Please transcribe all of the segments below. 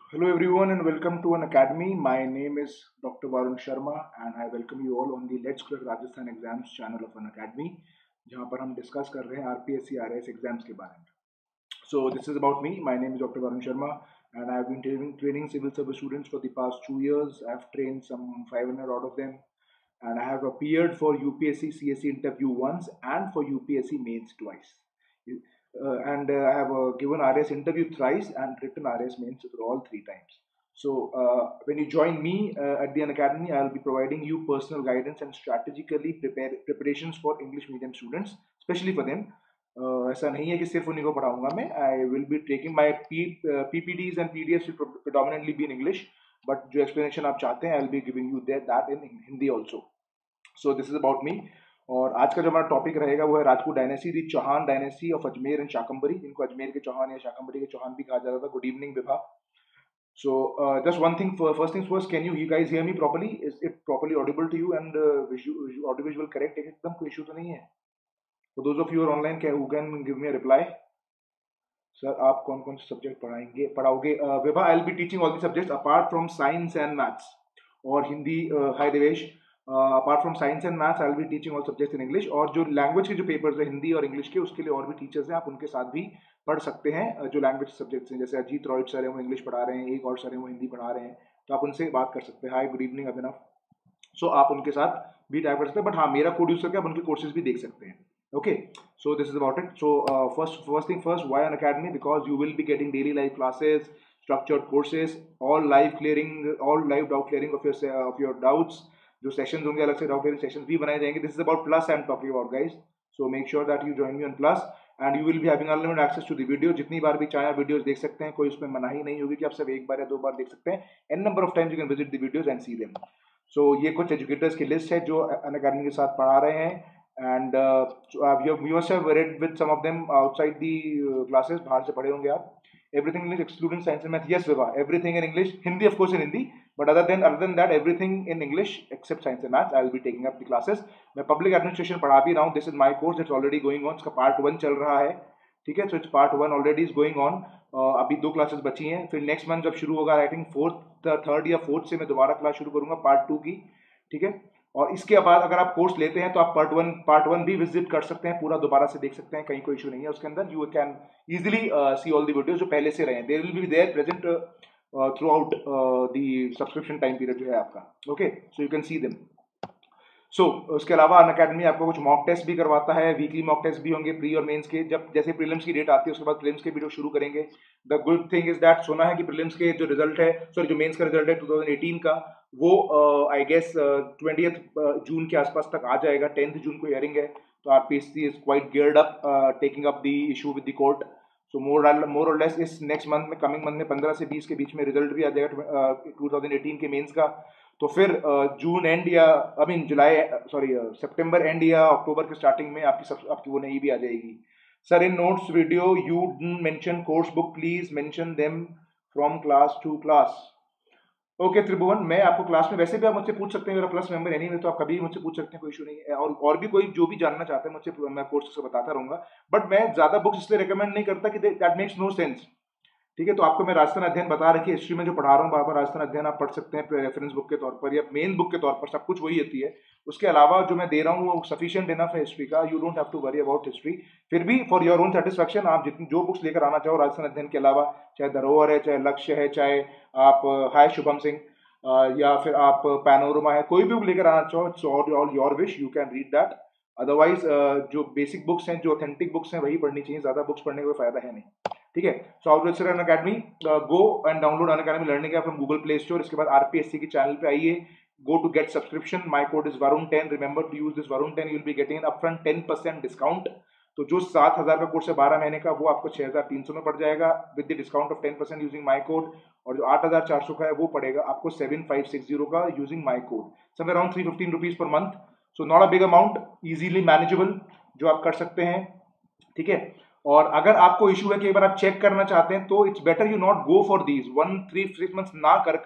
Hello everyone and welcome to an academy. My name is Dr. Varun Sharma and I welcome you all on the Let's Crack Rajasthan Exams channel of an academy जहाँ पर हम discuss कर रहे हैं RPSC RAS exams के बारे में. So this is about me. My name is Dr. Varun Sharma and I have been training civil service students for the past 2 years. I have trained some 500 out of them and I have appeared for UPSC CSE interview once and for UPSC mains twice. And I have given RS interview thrice and written RS mains for all 3 times. So when you join me at the Academy, I will be providing you personal guidance and strategically preparations for English medium students, especially for them. ऐसा नहीं है कि सिर्फ उन्हीं को पढ़ाऊंगा मैं. I will be taking my PPTs and PDFs will predominantly be in English, but जो explanation आप चाहते हैं I will be giving you that in Hindi also. So this is about me. और आज का जो हमारा टॉपिक रहेगा वो है Rajput dynasty, the Chauhan dynasty of Ajmer and Shakambari, जिनको अजमेर के चौहान या शाकंबरी के चौहान भी कहा जाता था. Good evening Vibha. So just one thing, first things first, can you guys hear me properly? Is it properly audible to you and audio visual correct? एकदम कोई इशू तो नहीं है? For those of you who are online, who can give me a reply? Sir आप कौन कौन से subject पढ़ाओगे? Vibha, I will be teaching all the subjects apart from science and maths और Hindi. Hi Devesh. Apart from science and maths I will be teaching all subjects in English. और जो language के जो पेपर्स है हिंदी और इंग्लिश के, उसके लिए और भी टीचर्स हैं, आप उनके साथ भी पढ़ सकते हैं. जो लैंग्वेज सब्जेक्ट्स हैं, जैसे अजीत रॉय सर हैं, वो इंग्लिश पढ़ा रहे हैं, एक और सर हैं वो हिंदी पढ़ा रहे हैं, तो आप उनसे बात कर सकते हैं. हाय गुड इवनिंग अभिनव. सो आप उनके साथ भी टाइप कर सकते हैं, बट हाँ मेरा कोड यूज करके आप उनके कोर्सेज भी देख सकते हैं. Okay, so this is about it. So first thing first, why an academy? Because you will be getting daily live classes, structured courses, all live doubt clearing of your doubts. जो sessions होंगे अलग से doubt clearing sessions भी बनाए जाएंगे. This is about plus I am talking about guys. So make sure that you join me on plus and you will be having unlimited access to the video. जितनी बार भी चाहे आप videos देख सकते हैं, कोई उसमें मनाही नहीं होगी कि आप सिर्फ एक बार या 2 बार देख सकते हैं. N number of times you can visit the videos and see them. So ये कुछ एजुकेटर्स की लिस्ट है जो अन अकेडमी के साथ पढ़ा रहे हैं. And you must have read with some of them outside the classes. बाहर से पढ़े होंगे आप. Everything English excluding science and math. Yes, Viva. Everything in English. Hindi, of course, in Hindi. But other than that, everything in English except science and math. I will be taking up the classes. मैं public administration पढ़ा भी रहा हूँ. This is my course. It's already going on. इसका part 1 चल रहा है. ठीक है. So it's part 1 already is going on. अभी 2 क्लासेस बची हैं. फिर नेक्स्ट मंथ जब शुरू होगा, आई थिंक थर्ड या फोर्थ से मैं दोबारा क्लास शुरू करूंगा पार्ट 2 की. ठीक है. और इसके बाद अगर आप कोर्स लेते हैं तो आप पार्ट वन भी विजिट कर सकते हैं, पूरा दोबारा से देख सकते हैं, कहीं कोई इशू नहीं है उसके अंदर. You can easily see all the videos जो पहले से रहे. They will be there present throughout the subscription time period जो है आपका. Okay, so you can see them. So उसके अलावा अन अकेडमी आपको कुछ मॉक टेस्ट भी करवाता है. वीकली मॉक टेस्ट भी होंगे प्री और मेंस के. जब जैसे प्रीलिम्स की डेट आती है उसके बाद प्रीलिम्स के वीडियो शुरू करेंगे. The good thing is that, सुना है कि प्रीलिम्स के जो रिजल्ट है, सॉरी जो मेंस का रिजल्ट है 2018 का, वो आई गेस 20th जून के आसपास तक आ जाएगा. 10th जून को हियरिंग है. तो RPSC is quite geared up taking up the issue with the court. So more or less is next month में, कमिंग मंथ में 15 से 20 के बीच में रिजल्ट भी आ जाएगा 2018 के मेंस का. तो फिर जून एंड या सितंबर एंड या अक्टूबर के स्टार्टिंग में आपकी वो नहीं भी आ जाएगी. Sir in notes video you didn't mention course book, please mention them from class to class. Okay Tribhuvan, मैं आपको क्लास में, वैसे भी आप मुझसे पूछ सकते हैं, मेरा प्लस मेंबर है नहीं में, तो आप कभी मुझसे पूछ सकते हैं, कोई इशू नहीं है. और भी कोई जो भी जानना चाहता है मुझसे, मैं कोर्स से बताता रहूंगा. बट मैं ज्यादा बुक्स इसलिए रिकमेंड नहीं करता कि दैट मेक्स नो सेंस. ठीक है. तो आपको मैं राजस्थान अध्ययन बता रखी है, हिस्ट्री में जो पढ़ा रहा हूँ बार बार, राजस्थान अध्ययन आप पढ़ सकते हैं रेफरेंस बुक के तौर पर या मेन बुक के तौर पर, सब कुछ वही होती है. उसके अलावा जो मैं दे रहा हूँ वो सफिशिएंट इनफ है हिस्ट्री का. You don't have to worry about history. फिर भी फॉर योर ओन सेटिस्फैक्शन आप जितनी जो बुक्स लेकर आना चाहो राजस्थान अध्ययन के अलावा, चाहे धरोहर है, चाहे लक्ष्य है, चाहे आप हाय शुभम सिंह या फिर आप पैनोरमा है, कोई भी बुक लेकर आना चाहो, it's all your wish, you can read that. Otherwise जो बेसिक बुक्स हैं, जो ऑथेंटिक बुक्स हैं, वही पढ़नी चाहिए. ज्यादा बुक्स पढ़ने का कोई फायदा है नहीं. ठीक है. So how to register Unacademy, go and download Unacademy learning app from Google Play Store. इसके बाद आरपीएससी की चैनल पे आइए, go to get subscription. My code is varun10. Remember to use this varun10. You will be getting an upfront 10% discount. तो जो 7,000 का course है 12 महीने का, वो आपको 6,300 में पड़ जाएगा with the discount of 10% using my code. और जो 8,400 का है वो पड़ेगा आपको 7,560 का using my code. Somewhere around 315 rupees per month. So not a big amount, easily manageable, जो आप कर सकते हैं. ठीक है. और अगर आपको इशू है कि एक बार आप चेक करना चाहते हैं, तो it's better you not go for these 1-3-6 months ना कर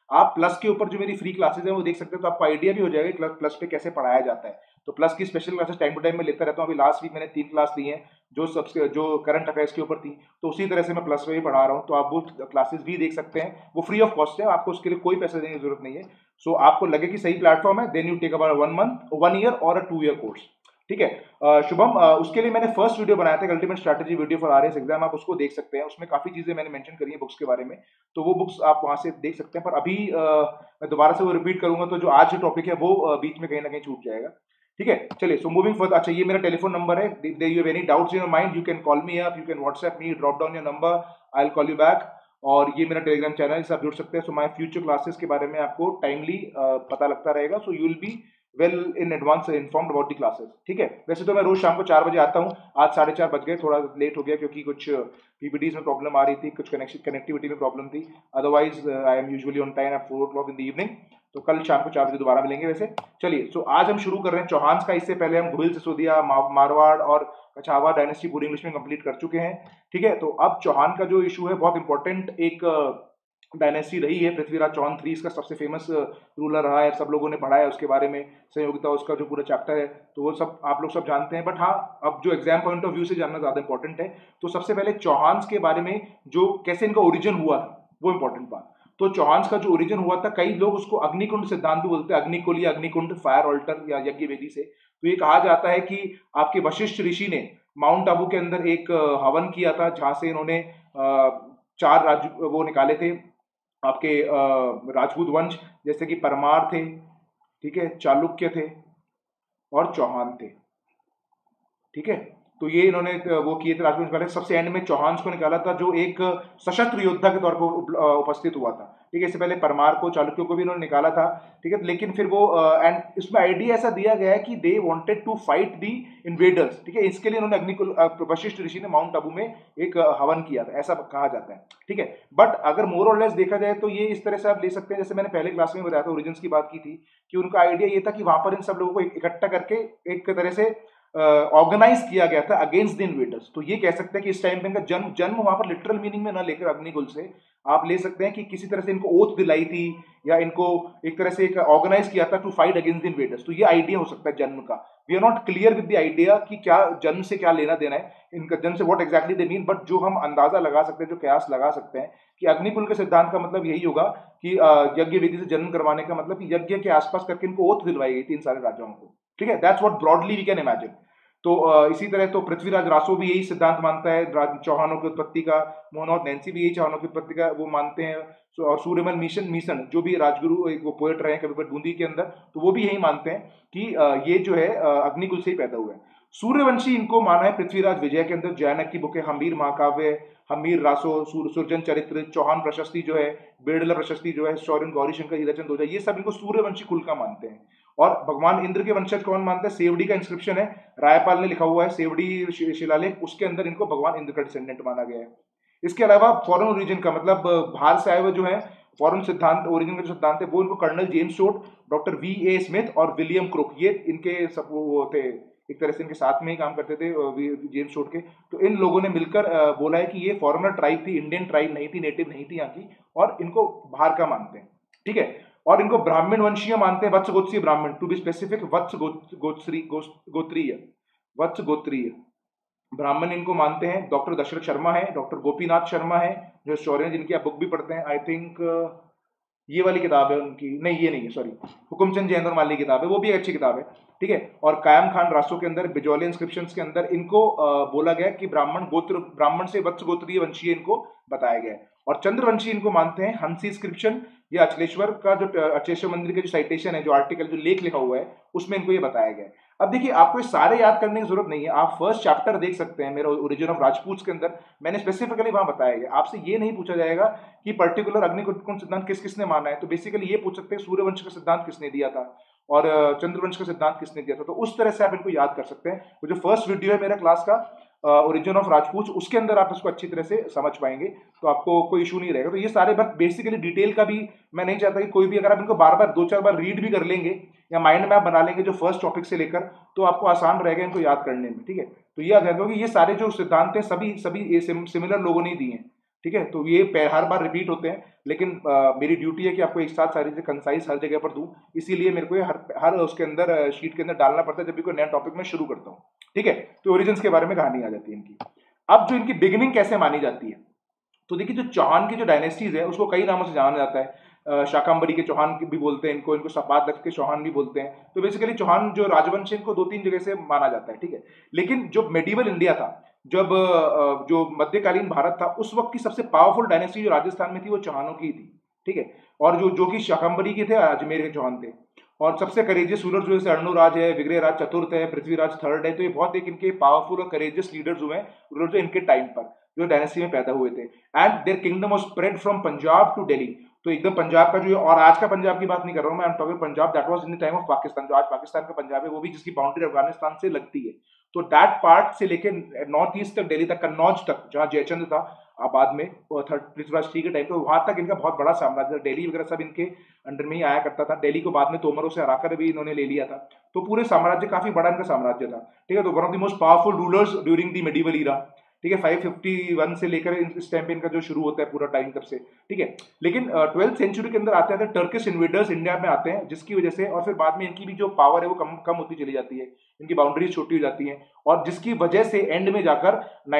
आप प्लस के ऊपर जो मेरी फ्री क्लासेज है वो देख सकते हैं, तो आपको आइडिया भी हो जाएगा कि प्लस पे कैसे पढ़ाया जाता है। तो प्लस की special classes time to time में लेता रहता हूँ। अभी लास्ट वीक मैंने 3 क्लास ली हैं जो करंट अफेयर्स के ऊपर थी, तो उसी तरह से मैं प्लस में भी पढ़ा रहा हूँ। तो आप वो क्लासेस भी देख सकते हैं, वो फ्री ऑफ कॉस्ट है, आपको उसके लिए कोई पैसे देने की जरूरत नहीं है। सो आपको लगे कि सही प्लेटफॉर्म है, then you take about 1 month, 1 year और अ 2 ईयर कोर्स। ठीक है। शुभम, उसके लिए मैंने फर्स्ट वीडियो बनाया था, ultimate strategy video for RAS exam, आप उसको देख सकते हैं। उसमें काफी चीजें मैंने मेंशन करी है बुक्स के बारे में, तो वो बुक्स आप वहां से देख सकते हैं। पर अभी मैं दोबारा से वो रिपीट करूंगा, तो जो आज जो टॉपिक है वो बीच में कहीं ना कहीं छूट जाएगा। ठीक है, चलिए। सो मूविंग फर्दर, अच्छा ये मेरा टेलीफोन नंबर है, you have any doubts in your mind you can call me up, you can WhatsApp me, drop down your number, I will call you back. और ये मेरा टेलीग्राम चैनल से आप जुड़ सकते हैं। सो माय फ्यूचर क्लासेस के बारे में आपको टाइमली पता लगता रहेगा। So you will be well in advance informed about the classes. ठीक है। वैसे तो मैं रोज शाम को 4 बजे आता हूँ, आज 4:30 बज गए, थोड़ा लेट हो गया क्योंकि कुछ पीपीटीज में प्रॉब्लम आ रही थी, कुछ कनेक्टिविटी में प्रॉब्लम थी। Otherwise I am usually on time at 4 o'clock in the evening. तो कल शाम को 4 बजे दोबारा मिलेंगे वैसे। चलिए, सो आज हम शुरू कर रहे हैं चौहान का। इससे पहले हम घुइल, सिसोदिया, मारवाड़ और कछावा डायनेस्टी पूरी इंग्लिश में कंप्लीट कर चुके हैं। ठीक है। तो अब चौहान का जो इशू है, बहुत इंपॉर्टेंट एक डायनेस्टी रही है। पृथ्वीराज चौहान 3 इसका सबसे फेमस रूलर रहा है, सब लोगों ने पढ़ा है उसके बारे में, संयोगिता उसका जो पूरा चैप्टर है, तो वो सब आप लोग सब जानते हैं। बट हाँ, अब जो एग्जाम पॉइंट ऑफ व्यू से जानना ज्यादा इंपॉर्टेंट है। तो सबसे पहले चौहान के बारे में, जो कैसे इनका ओरिजिन हुआ था, वो इंपॉर्टेंट बात। तो चौहान का जो ओरिजिन हुआ था, कई लोग उसको अग्निकुंड सिद्धांत भी बोलते हैं, अग्निकुल या अग्निकुंड, फायर ऑल्टर या यज्ञ वेदी से। तो ये कहा जाता है कि आपके वशिष्ठ ऋषि ने माउंट आबू के अंदर एक हवन किया था, जहां से इन्होंने 4 राज्य वो निकाले थे आपके राजपूत वंश, जैसे कि परमार थे, ठीक है, चालुक्य थे और चौहान थे। ठीक है। तो ये इन्होंने वो किए थे राजपूत निकाले। सबसे एंड में चौहान को निकाला था, जो एक सशस्त्र योद्धा के तौर पर उपस्थित हुआ था। ठीक है। इससे पहले परमार को, चालुक्यों को भी इन्होंने निकाला था। ठीक है। लेकिन फिर वो एंड इसमें आइडिया ऐसा दिया गया है कि they wanted to fight the invaders. ठीक है। इसके लिए इन्होंने अग्निकुल वशिष्ठ ऋषि ने माउंट आबू में एक हवन किया था, ऐसा कहा जाता है। ठीक है। बट अगर मोर और लेस देखा जाए तो ये इस तरह से आप ले सकते हैं, जैसे मैंने पहले क्लास में बताया था, ओरिजिन्स की बात की थी, कि उनका आइडिया ये था कि वहां पर इन सब लोगों को इकट्ठा करके एक तरह से ऑर्गेनाइज किया गया था अगेंस्ट द इन्वेडर्स। तो ये कह सकते हैं कि इस टाइम पे इनका जन्म जन्म वहां पर लिटरल मीनिंग में ना लेकर अग्निकुल से आप ले सकते हैं कि किसी तरह से इनको ओथ दिलाई थी, या इनको एक तरह से एक ऑर्गेनाइज किया था to fight against the invaders. तो ये आइडिया हो सकता है जन्म का। We are not clear with the idea कि क्या जन्म से क्या लेना देना है, इनका जन्म से what exactly they mean. But जो हम अंदाजा लगा सकते हैं, जो कयास लगा सकते हैं, कि अग्निकुल के सिद्धांत का मतलब यही होगा कि यज्ञ विधि से जन्म करवाने का मतलब कि यज्ञ के आसपास करके इनको ओथ दिलवाई गई थी इन सारे राजाओं को। ठीक है। That's what broadly we can imagine. तो इसी तरह तो पृथ्वीराज रासो भी यही सिद्धांत मानता है चौहानों की उत्पत्ति का, मोहन नैन्सी भी यही चौहानों की उत्पत्ति का वो मानते हैं। और सूर्यमल मिशन जो भी राजगुरु एक वो पोएट रहे हैं कभी बूंदी के अंदर, तो वो भी यही मानते हैं कि ये जो है अग्निकुल से ही पैदा हुआ है। सूर्यवंशी इनको माना है पृथ्वीराज विजय के अंदर, जैनक की बुक है, हमीर महाकाव्य, हमीर रासो, सुरजन चरित्र, चौहान प्रशस्ति जो है, बेड़ला प्रशस्ति जो है, शौर्यन गौरीशंकर, हीराचंद ओझा, ये सब इनको सूर्यवंशी कुल का मानते हैं। और भगवान इंद्र के वंशज कौन मानते हैं? सेवड़ी का इंस्क्रिप्शन है, रायपाल ने लिखा हुआ है, सेवड़ी शिलालेख, उसके अंदर इनको भगवान इंद्र का डिसेंडेंट माना गया है। इसके अलावा फॉरेन ओरिजिन का मतलब बाहर से आए हुए जो है फॉरेन सिद्धांत, ओरिजिन का जो सिद्धांत है, वो इनको colonel James Tod, doctor V A. Smith और विलियम क्रुक, ये इनके सब वो थे, एक तरह से इनके साथ में ही काम करते थे जेम्स टोड के। तो इन लोगों ने मिलकर बोला है कि ये फॉरेनर ट्राइब थी, इंडियन ट्राइब नहीं थी, नेटिव नहीं थी यहाँ की, और इनको बाहर का मानते हैं। ठीक है। और इनको ब्राह्मण वंशीय मानते हैं, वत्स गोत्रीय Brahmin, to be specific Vatsa गोत्रीय, वत्स गोत्रीय ब्राह्मण इनको मानते हैं। डॉक्टर दशरथ शर्मा है, डॉक्टर गोपीनाथ शर्मा है जो हिस्टोरियन, जिनकी आप बुक भी पढ़ते हैं, आई थिंक ये वाली किताब है उनकी, नहीं ये नहीं है, सॉरी, हुकुमचंद जैन और माली की किताब है, वो भी एक अच्छी किताब है। ठीक है। और कायम खान रासो के अंदर, बिजौली इंस्क्रिप्शंस के अंदर इनको बोला गया कि ब्राह्मण से वत्स गोत्रीय वंशीय इनको बताया गया है। और चंद्रवंशी इनको मानते हैं। हंसी इंस्क्रिप्शन या अचलेश्वर का जो अचलेश्वर मंदिर का जो साइटेशन है, जो आर्टिकल, जो लेख लिखा हुआ है, उसमें इनको ये बताया गया है। अब देखिए, आपको ये सारे याद करने की जरूरत नहीं है, आप फर्स्ट चैप्टर देख सकते हैं मेरा ओरिजिन ऑफ राजपूत के अंदर, मैंने स्पेसिफिकली वहां बताया गया। आपसे ये नहीं पूछा जाएगा कि पर्टिकुलर अग्निकुंड सिद्धांत किस किसने माना है, तो बेसिकली ये पूछ सकते हैं सूर्यवंश का सिद्धांत किसने दिया था और चंद्रवंश का सिद्धांत किसने दिया था। तो उस तरह से आप इनको याद कर सकते हैं। वो जो फर्स्ट वीडियो है मेरा क्लास का, ओरिजिन ऑफ राजपूत, उसके अंदर आप इसको अच्छी तरह से समझ पाएंगे, तो आपको कोई इशू नहीं रहेगा। तो ये सारे बात बेसिकली डिटेल का भी मैं नहीं चाहता कि कोई भी, अगर आप इनको बार बार 2-4 बार रीड भी कर लेंगे या माइंड मैप बना लेंगे जो फर्स्ट टॉपिक से लेकर, तो आपको आसान रहेगा इनको याद करने में। ठीक है। तो ये याद रखो कि ये सारे जो सिद्धांत हैं सभी सिमिलर लोगों ने दिए हैं। ठीक है, तो ये हर बार रिपीट होते हैं, लेकिन मेरी ड्यूटी है कि आपको एक साथ सारी चीजें कंसाइज हर जगह पर दूं, इसीलिए मेरे को ये हर उसके अंदर शीट के अंदर डालना पड़ता है जब भी कोई नया टॉपिक मैं शुरू करता हूँ। ठीक है, तो ओरिजिन्स के बारे में कहानी आ जाती है इनकी। अब जो इनकी बिगिनिंग कैसे मानी जाती है, तो देखिए जो चौहान की जो डायनेस्टीज है उसको कई नामों से जाना जाता है। शाकंभरी के चौहान भी बोलते हैं इनको, इनको सपादक के चौहान भी बोलते हैं। तो बेसिकली चौहान जो राजवंश है इनको दो तीन जगह से माना जाता है। ठीक है, लेकिन जो मेडिवल इंडिया था, जब जो मध्यकालीन भारत था, उस वक्त की सबसे पावरफुल डायनेस्टी जो राजस्थान में थी वो चौहानों की थी। ठीक है, और जो जो कि शाकंभरी के थे, अजमेर के चौहान थे। और सबसे करेजियस रूलर जो है अर्णुराज है, विग्रहराज चतुर्थ है, पृथ्वीराज थर्ड है। तो ये बहुत एक इनके पावरफुल और करेजियस लीडर्स हुए हैं, रूलर जो इनके टाइम पर जो डायनेस्टी में पैदा हुए थे। And their kingdom was spread from Punjab to Delhi. तो एकदम पंजाब का जो, और आज का पंजाब की बात नहीं कर रहा हूं मैं, I am talking Punjab that was in the time of Pakistan. जो आज पाकिस्तान का पंजाब है वो भी, जिसकी बाउंड्री अफगानिस्तान से लगती है। तो दैट पार्ट से लेके नॉर्थ ईस्ट तक, दिल्ली तक, कन्नौज तक, जहां जयचंद था बाद में पृथ्वीराज के टाइम पे, वहां तक इनका बहुत बड़ा साम्राज्य, दिल्ली वगैरह सब इनके अंडर में ही आया करता था। दिल्ली को बाद में तोमरों से हराकर भी इन्होंने ले लिया था। तो पूरे साम्राज्य, काफी बड़ा इनका साम्राज्य था। ठीक है, तो one of the most powerful rulers during the medieval era. ठीक है, 551 से लेकर इस टाइम पे इनका जो शुरू होता है पूरा टाइम तब से। ठीक है, लेकिन 12th सेंचुरी के अंदर आते आते टर्किश इन्वेडर्स इंडिया में आते हैं, जिसकी वजह से, और फिर बाद में इनकी भी जो पावर है वो कम कम होती चली जाती है, इनकी बाउंड्रीज छोटी हो जाती हैं, और जिसकी वजह से एंड में जाकर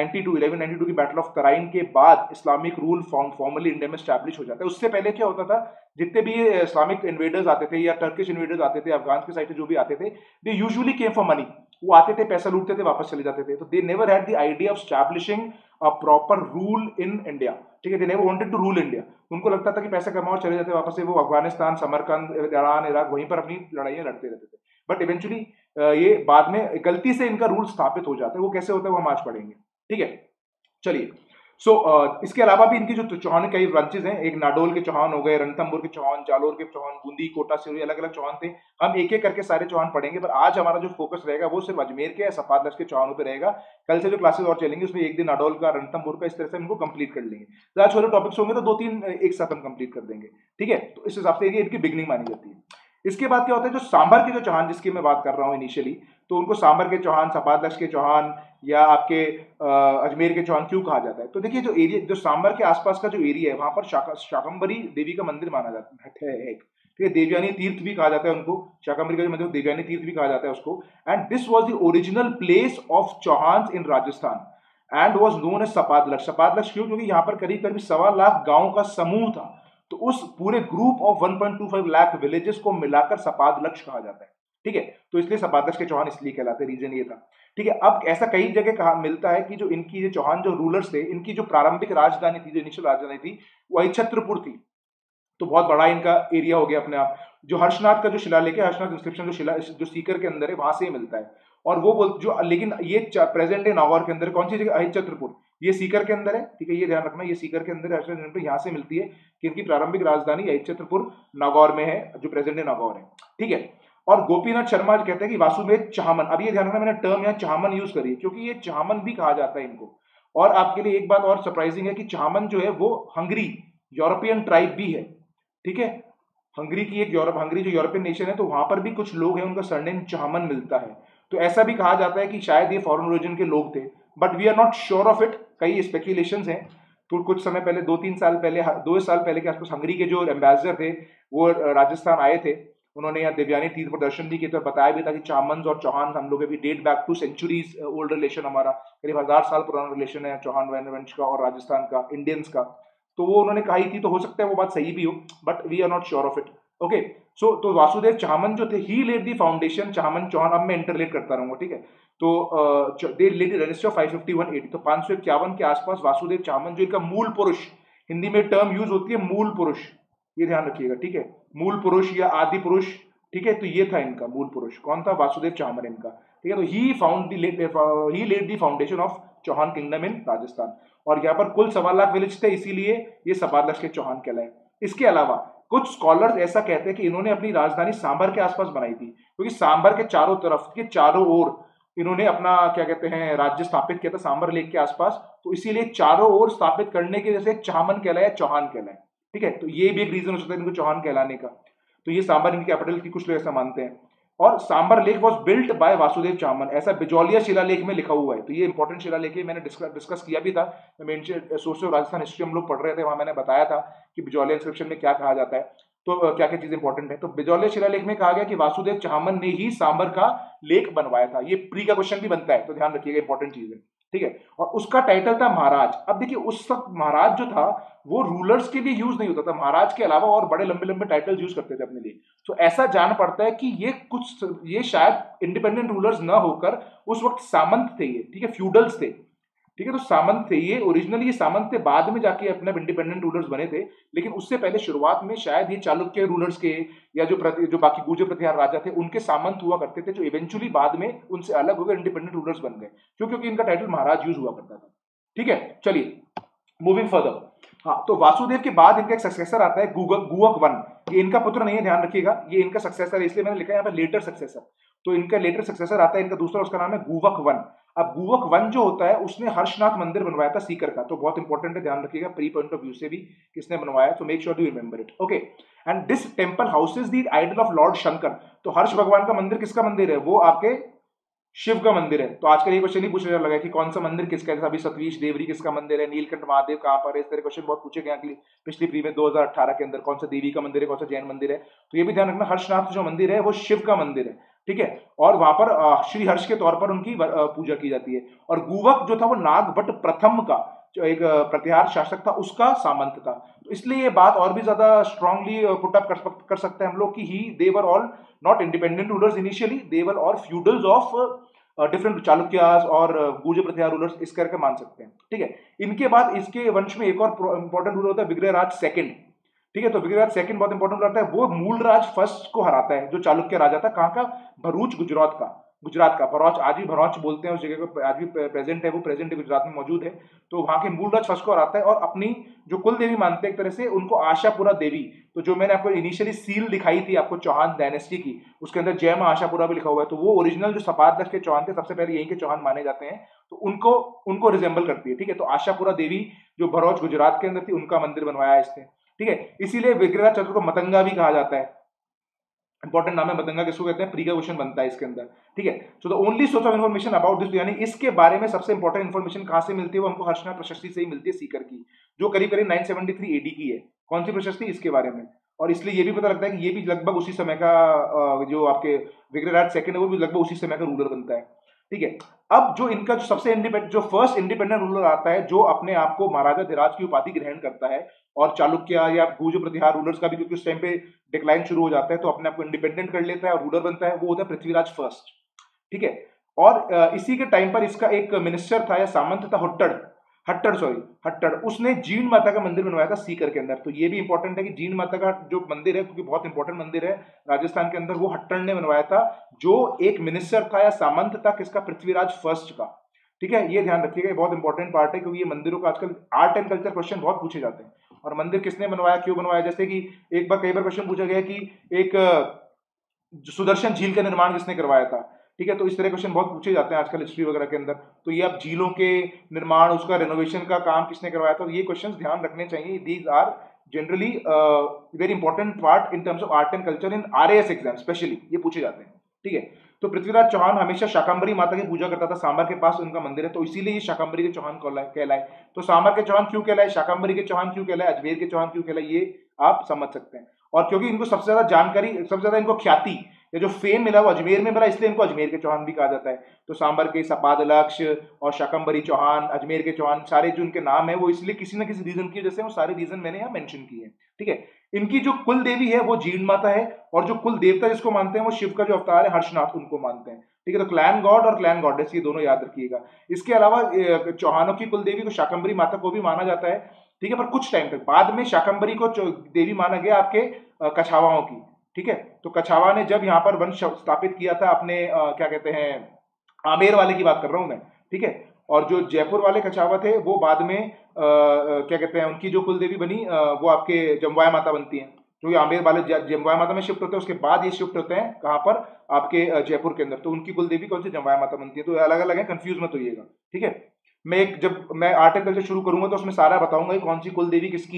1192 की बैटल ऑफ तराइन के बाद इस्लामिक रूल फॉर्मली इंडिया में स्टैब्लिश हो जाता है। उससे पहले क्या होता था, जितने भी इस्लामिक इन्वेडर्स आते थे या टर्किश इन्वेडर्स आते थे, अफगान के साइड से जो भी आते थे, they usually came for money. वो आते थे, पैसा लूटते थे, वापस चले जाते थे। तो they never had the idea of establishing a proper rule in India. ठीक है, they never wanted to rule India. उनको लगता था कि पैसा कमाओ और चले जाते वापस से, वो अफगानिस्तान, समरकंद, ईरान, इराक, वहीं पर अपनी लड़ाइयां लड़ते रहते थे। बट इवेंचुअली ये बाद में गलती से इनका रूल स्थापित हो जाता है। वो कैसे होता है वो हम आज पढ़ेंगे। ठीक है, चलिए। सो इसके अलावा भी इनकी जो चौहान कई ब्रांचेज हैं, एक नाडोल के चौहान हो गए, रणथंभौर के चौहान, जालोर के चौहान, बूंदी, कोटा, सिरोही, अलग अलग चौहान थे। हम एक एक करके सारे चौहान पढ़ेंगे, पर आज हमारा जो फोकस रहेगा वो सिर्फ अजमेर के सपादलक्ष के चौहानों पे रहेगा। कल से जो क्लासेस और चलेंगे उसमें एक दिन नाडोल का, रणथंभौर का, इस तरह से इनको कंप्लीट कर लेंगे। ज्यादा छोटे टॉपिक्स होंगे तो दो तीन एक साथ हम कंप्लीट कर देंगे। ठीक है, तो इस हिसाब से इनकी बिगनिंग मानी जाती है। इसके बाद क्या होता है, जो सांभर के जो चौहान जिसकी मैं बात कर रहा हूँ इनिशियली, तो उनको सांभर के चौहान, सपादलक्ष के चौहान, या आपके अजमेर के चौहान क्यों कहा जाता है? तो देखिए, जो एरिया, जो सांभर के आसपास का जो एरिया है, वहां पर शाकंभरी देवी का मंदिर माना जाता है एक। ठीक है, देवयानी तीर्थ भी कहा जाता है उनको, शाकंभरी का जो मंदिर देवयानी तीर्थ भी कहा जाता है उसको। And this was the original place of Chauhan in Rajasthan and was known as Sapadalaksha. Sapadalaksha क्यों? क्योंकि यहाँ पर करीब करीब 1.25 लाख गांव का समूह था। तो उस पूरे ग्रुप ऑफ 1.25 लाख विलेजेस को मिलाकर सपादलक्ष कहा जाता है। ठीक है, तो इसलिए सपादलक्ष के चौहान इसलिए कहलाते, रीजन ये था। ठीक है, अब ऐसा कई जगह कहा मिलता है कि जो इनकी जो चौहान जो रूलर्स थे, इनकी जो प्रारंभिक राजधानी थी, जो इनिशियल राजधानी थी, वो छत्रपुर थी। तो बहुत बड़ा इनका एरिया हो गया अपने आप। जो हर्षनाथ का जो शिलालेख है, हर्षनाथ इंस्क्रिप्शन जो जो सीकर के अंदर है, वहां से मिलता है। और वो बोल जो, लेकिन ये प्रेजेंट है नागौर के अंदर, कौन सी जगह? छत्रपुर, ये सीकर के अंदर है। ठीक है, ये ध्यान रखना, ये सीकर के अंदर है, यहाँ से मिलती है कि इनकी प्रारंभिक राजधानी छत्रपुर नागौर में है, जो प्रेजेंट है नागौर है। ठीक है, और गोपीनाथ शर्मा कहते हैं कि वासुदेव चाहमन। अब ये ध्यान रखना, मैंने टर्म यहाँ चाहमन यूज करी है क्योंकि ये चाहमन भी कहा जाता है इनको। और आपके लिए एक बात और सरप्राइजिंग है कि चाहमन जो है वो हंगरी, यूरोपियन ट्राइब भी है। ठीक है, हंगरी की एक हंगरी जो यूरोपियन नेशन है, तो वहां पर भी कुछ लोग हैं, उनका सरनेम चाहमन मिलता है। तो ऐसा भी कहा जाता है कि शायद ये फॉरेन ओरिजिन के लोग थे, but we are not sure of it. कई स्पेक्युलेशंस हैं। तो कुछ समय पहले, 2-3 साल पहले, 2 साल पहले के आसपास, हंगरी के जो एम्बेसडर थे वो राजस्थान आए थे। उन्होंने यहाँ देवयानी तीर्थ पर दर्शन भी किए थे, बताया भी था कि चाहमन और चौहान हम लोग भी date back to centuries old relation, हमारा करीब 1000 साल पुराना रिलेशन है चौहान वंश का और राजस्थान का, इंडियंस का। तो वो उन्होंने कही थी, तो हो सकता है वो बात सही भी हो, but we are not sure of it. Okay, so तो वासुदेव चाहमन जो थे, he laid the foundation Chahamana Chauhan. अब मैं इंटरलेट करता रहूंगा। ठीक है, तो they laid the register 551 AD, तो 551 के आसपास वासुदेव चाहमन, जो इनका मूल पुरुष, हिंदी में टर्म यूज होती है मूल पुरुष, ये ध्यान रखिएगा। ठीक है, मूल पुरुष या आदि पुरुष। ठीक है, तो ये था इनका मूल पुरुष, कौन था? वासुदेव चाहमन इनका। ठीक है, तो he laid the foundation of Chauhan kingdom in Rajasthan. और यहाँ पर कुल 1.25 लाख विलेज थे, इसीलिए ये सपादलक्ष के चौहान कहलाए। इसके अलावा कुछ स्कॉलर्स ऐसा कहते हैं कि इन्होंने अपनी राजधानी सांभर के आसपास बनाई थी, क्योंकि सांभर के चारों तरफ के चारों ओर इन्होंने अपना क्या कहते हैं राज्य स्थापित किया था, सांभर लेक के आसपास। तो इसीलिए चारों ओर स्थापित करने की वजह से चाहमन कहलाया, चौहान कहलाए। ठीक है, तो ये भी एक रीजन हो सकता है इनको चौहान कहलाने का। तो ये सांभर इनकी कैपिटल की, कुछ लोग ऐसा मानते हैं। और Sambhar lake was built by Vasudev Chaman, ऐसा बिजौलिया शिलालेख में लिखा हुआ है। तो ये इंपॉर्टेंट शिलालेख है, मैंने डिस्कस किया भी था। सोर्स ऑफ राजस्थान हिस्ट्री हम लोग पढ़ रहे थे, वहां मैंने बताया था कि बिजौलिया इंस्क्रिप्शन में क्या कहा जाता है, तो क्या क्या चीज इंपॉर्टेंट है। तो बिजौलिया शिलालेख में कहा गया कि वासुदेव चामन ने ही सांबर का लेक बनवाया था। ये प्री का क्वेश्चन भी बनता है, तो ध्यान रखिएगा, इंपॉर्टेंट चीज है, ठीक है। और उसका टाइटल था महाराज। अब देखिए उस वक्त महाराज जो था वो रूलर्स के लिए यूज नहीं होता था, महाराज के अलावा और बड़े लंबे लंबे टाइटल यूज करते थे अपने लिए। तो ऐसा जान पड़ता है कि ये शायद इंडिपेंडेंट रूलर्स ना होकर उस वक्त सामंत थे ये, ठीक है, फ्यूडल्स थे, ठीक है। तो सामंत थे ये, ओरिजिनली ये सामंत थे, बाद में जाके अपने इंडिपेंडेंट रूलर्स बने थे। लेकिन उससे पहले शुरुआत में शायद ये चालुक्य रूलर्स के या जो बाकी गुर्जर प्रतिहार राजा थे उनके सामंत हुआ करते थे, जो इवेंचुअली बाद में उनसे अलग हो गए, इंडिपेंडेंट रूलर्स बन गए, क्योंकि इनका टाइटल महाराज यूज हुआ करता था, ठीक है। चलिए मूविंग फर्दर। हाँ, तो वासुदेव के बाद इनका एक सक्सेसर आता है गुवक वन। ये इनका पुत्र नहीं है, ध्यान रखिएगा, ये इनका सक्सेसर है, इसलिए मैंने लिखा है यहाँ पे लेटर सक्सेसर। तो इनका लेटर सक्सेसर आता है इनका दूसरा, उसका नाम है गुवक वन। अब गुवक वन जो होता है उसने हर्षनाथ मंदिर बनवाया था सीकर का, तो बहुत इंपॉर्टेंट है, ध्यान रखिएगा प्री पॉइंट ऑफ व्यू से भी किसने बनवाया, तो make sure you remember it, okay. And this temple houses the idol of lord Shankar. तो हर्ष भगवान का मंदिर किसका मंदिर है, वो आपके शिव का मंदिर है। तो आजकल ये क्वेश्चन ही पूछा जा लगा है कि कौन सा मंदिर किसका है, अभी सतवीश देवरी किसका मंदिर है, नीलकंठ महादेव कहां पर है, इस तरह क्वेश्चन बहुत पूछे गए अगली पिछली प्री में 2018 के अंदर, कौन सा देवी का मंदिर है, कौन सा जैन मंदिर है। तो ये भी ध्यान रखना, हर्षनाथ जो मंदिर है वो शिव का मंदिर है, ठीक है। और वहां पर श्री हर्ष के तौर पर उनकी पूजा की जाती है। और गुवक जो था वो नागभट्ट प्रथम का जो एक प्रतिहार शासक था उसका सामंत था। तो इसलिए ये बात और भी ज्यादा स्ट्रांगली पुट अप कर सकते हैं हम लोग कि he they were all not independent rulers initially, they were all feudals of different Chalukyas और गुर्जर प्रतिहार रूलर्स, इस करके मान सकते हैं, ठीक है। इनके बाद इसके वंश में एक और इंपॉर्टेंट रूलर होता है विग्रहराज सेकंड, ठीक है। तो विग्रहराज सेकंड बहुत इंपॉर्टेंट रूलर है, वो मूलराज फर्स्ट को हराता है, जो चालुक्य राजा था, कहाँ का, भरूच गुजरात का भरौच, आज भी भरौच बोलते हैं उस जगह को, आज भी प्रेजेंट है, वो प्रेजेंट है, गुजरात में मौजूद है। तो वहां के मूलराज फर्स्ट को हराता है और अपनी जो कुल देवी मानते हैं एक तरह से उनको आशापुरा देवी, तो जो मैंने आपको इनिशियली सील दिखाई थी आपको चौहान डायनेस्टी की, उसके अंदर जय मां आशापुरा भी लिखा हुआ है, तो वो ओरिजिनल जो सपाट के चौहान थे सबसे पहले यहीं के चौहान माने जाते हैं, तो उनको रिजेंबल करती है, ठीक है। तो आशापुरा देवी जो भरौच गुजरात के अंदर थी उनका मंदिर बनवाया इसने, ठीक है। इसीलिए विग्रह चतुर को मतंगा भी कहा जाता है, इंपॉर्टेंट नाम है मतंगा, किसको कहते हैं, प्री का क्वेश्चन बनता है इसके अंदर, ठीक है। So the only source of information about this, यानी इसके बारे में सबसे इंपॉर्टेंट इन्फॉर्मेशन कहां से मिलती है, वो हमको हर्षनाथ प्रशस्ति से ही मिलती है, सीकर की, जो करीब करीब 973 एडी की है। कौन सी प्रशस्ति, इसके बारे में। और इसलिए ये भी पता लगता है कि ये भी लगभग उसी समय का जो आपके विग्रहराज सेकंड है वो भी लगभग उसी समय का रूलर बनता है, ठीक है। अब जो इनका जो सबसे जो फर्स्ट इंडिपेंडेंट रूलर आता है, जो अपने आप को महाराजा धीराज की उपाधि ग्रहण करता है, और चालुक्य या गुर्जर प्रतिहार रूलर्स का भी क्योंकि उस टाइम पे डिक्लाइन शुरू हो जाता है, तो अपने आप को इंडिपेंडेंट कर लेता है और रूलर बनता है, वो होता है पृथ्वीराज फर्स्ट, ठीक है। और इसी के टाइम पर इसका एक मिनिस्टर था या सामंत था हट्टड़, उसने जीण माता का मंदिर बनवाया था सीकर के अंदर। तो ये भी इंपॉर्टेंट है कि जीण माता का जो मंदिर है, क्योंकि बहुत इंपॉर्टेंट मंदिर है राजस्थान के अंदर, वो हट्टड़ ने बनवाया था, जो एक मिनिस्टर था या सामंत था किसका, पृथ्वीराज फर्स्ट का, ठीक है। ये ध्यान रखिएगा, बहुत इंपॉर्टेंट पार्ट है, क्योंकि ये मंदिरों का आजकल आर्ट एंड कल्चर क्वेश्चन बहुत पूछे जाते हैं, और मंदिर किसने बनवाया, क्यों बनवाया। जैसे कि कई बार क्वेश्चन पूछा गया कि एक सुदर्शन झील का निर्माण किसने करवाया था, ठीक है। तो इस तरह क्वेश्चन बहुत पूछे जाते हैं आजकल हिस्ट्री वगैरह के अंदर। तो ये अब झीलों के निर्माण, उसका रेनोवेशन का काम किसने करवाया था, तो ये क्वेश्चंस ध्यान रखने चाहिए। These are generally very important part in terms of art and culture in RAS exam, specially ये पूछे जाते हैं, ठीक है। तो पृथ्वीराज चौहान हमेशा शाकंभरी माता की पूजा करता था, सांबर के पास उनका मंदिर है, तो इसीलिए ये शाकंभरी के चौहान कहलाए। तो सांबर के चौहान क्यों कहलाए, शाकंभरी के चौहान क्यों कहलाए, अजमेर के चौहान क्यों कहलाए, ये आप समझ सकते हैं। और क्योंकि इनको सबसे ज्यादा जानकारी, सबसे ज्यादा इनको ख्याति या जो फेम मिला वो अजमेर में मिला, इसलिए इनको अजमेर के चौहान भी कहा जाता है। तो सांबर के सपादलक्ष और शाकंभरी चौहान, अजमेर के चौहान, सारे जो उनके नाम है वो इसलिए किसी ना किसी रीजन की वजह से, वो सारे रीजन मैंने यहाँ मेंशन किए हैं, ठीक है। इनकी जो कुल देवी है वो जीण माता है, और जो कुल देवता जिसको मानते हैं वो शिव का जो अवतार है हर्षनाथ, उनको मानते हैं, ठीक है। तो क्लैन गॉड और क्लैन गॉडेस, ये दोनों याद रखिएगा। इसके अलावा चौहानों की कुल देवी को शाकंभरी माता को भी माना जाता है, ठीक है। पर कुछ टाइम तक बाद में शाकंभरी को देवी माना गया आपके कछावाओं की, ठीक है। तो कछावा ने जब यहाँ पर वंश स्थापित किया था अपने क्या कहते हैं, आमेर वाले की बात कर रहा हूं मैं, ठीक है। और जो जयपुर वाले कछावा थे वो बाद में क्या कहते हैं, उनकी जो कुल देवी बनी वो आपके जमवाय माता बनती हैं, जो ये आमेर वाले जमवाय माता में शिफ्ट होते हैं, उसके बाद ये शिफ्ट होते हैं कहाँ पर, आपके जयपुर के अंदर। तो उनकी कुल देवी कौन सी, जमवाय माता बनती है। तो अलग अलग है, कंफ्यूज मत होइएगा, ठीक है। जब मैं आर्ट एंड कल्चर शुरू करूंगा तो उसमें सारा बताऊंगा कौन सी कुल देवी किसकी है,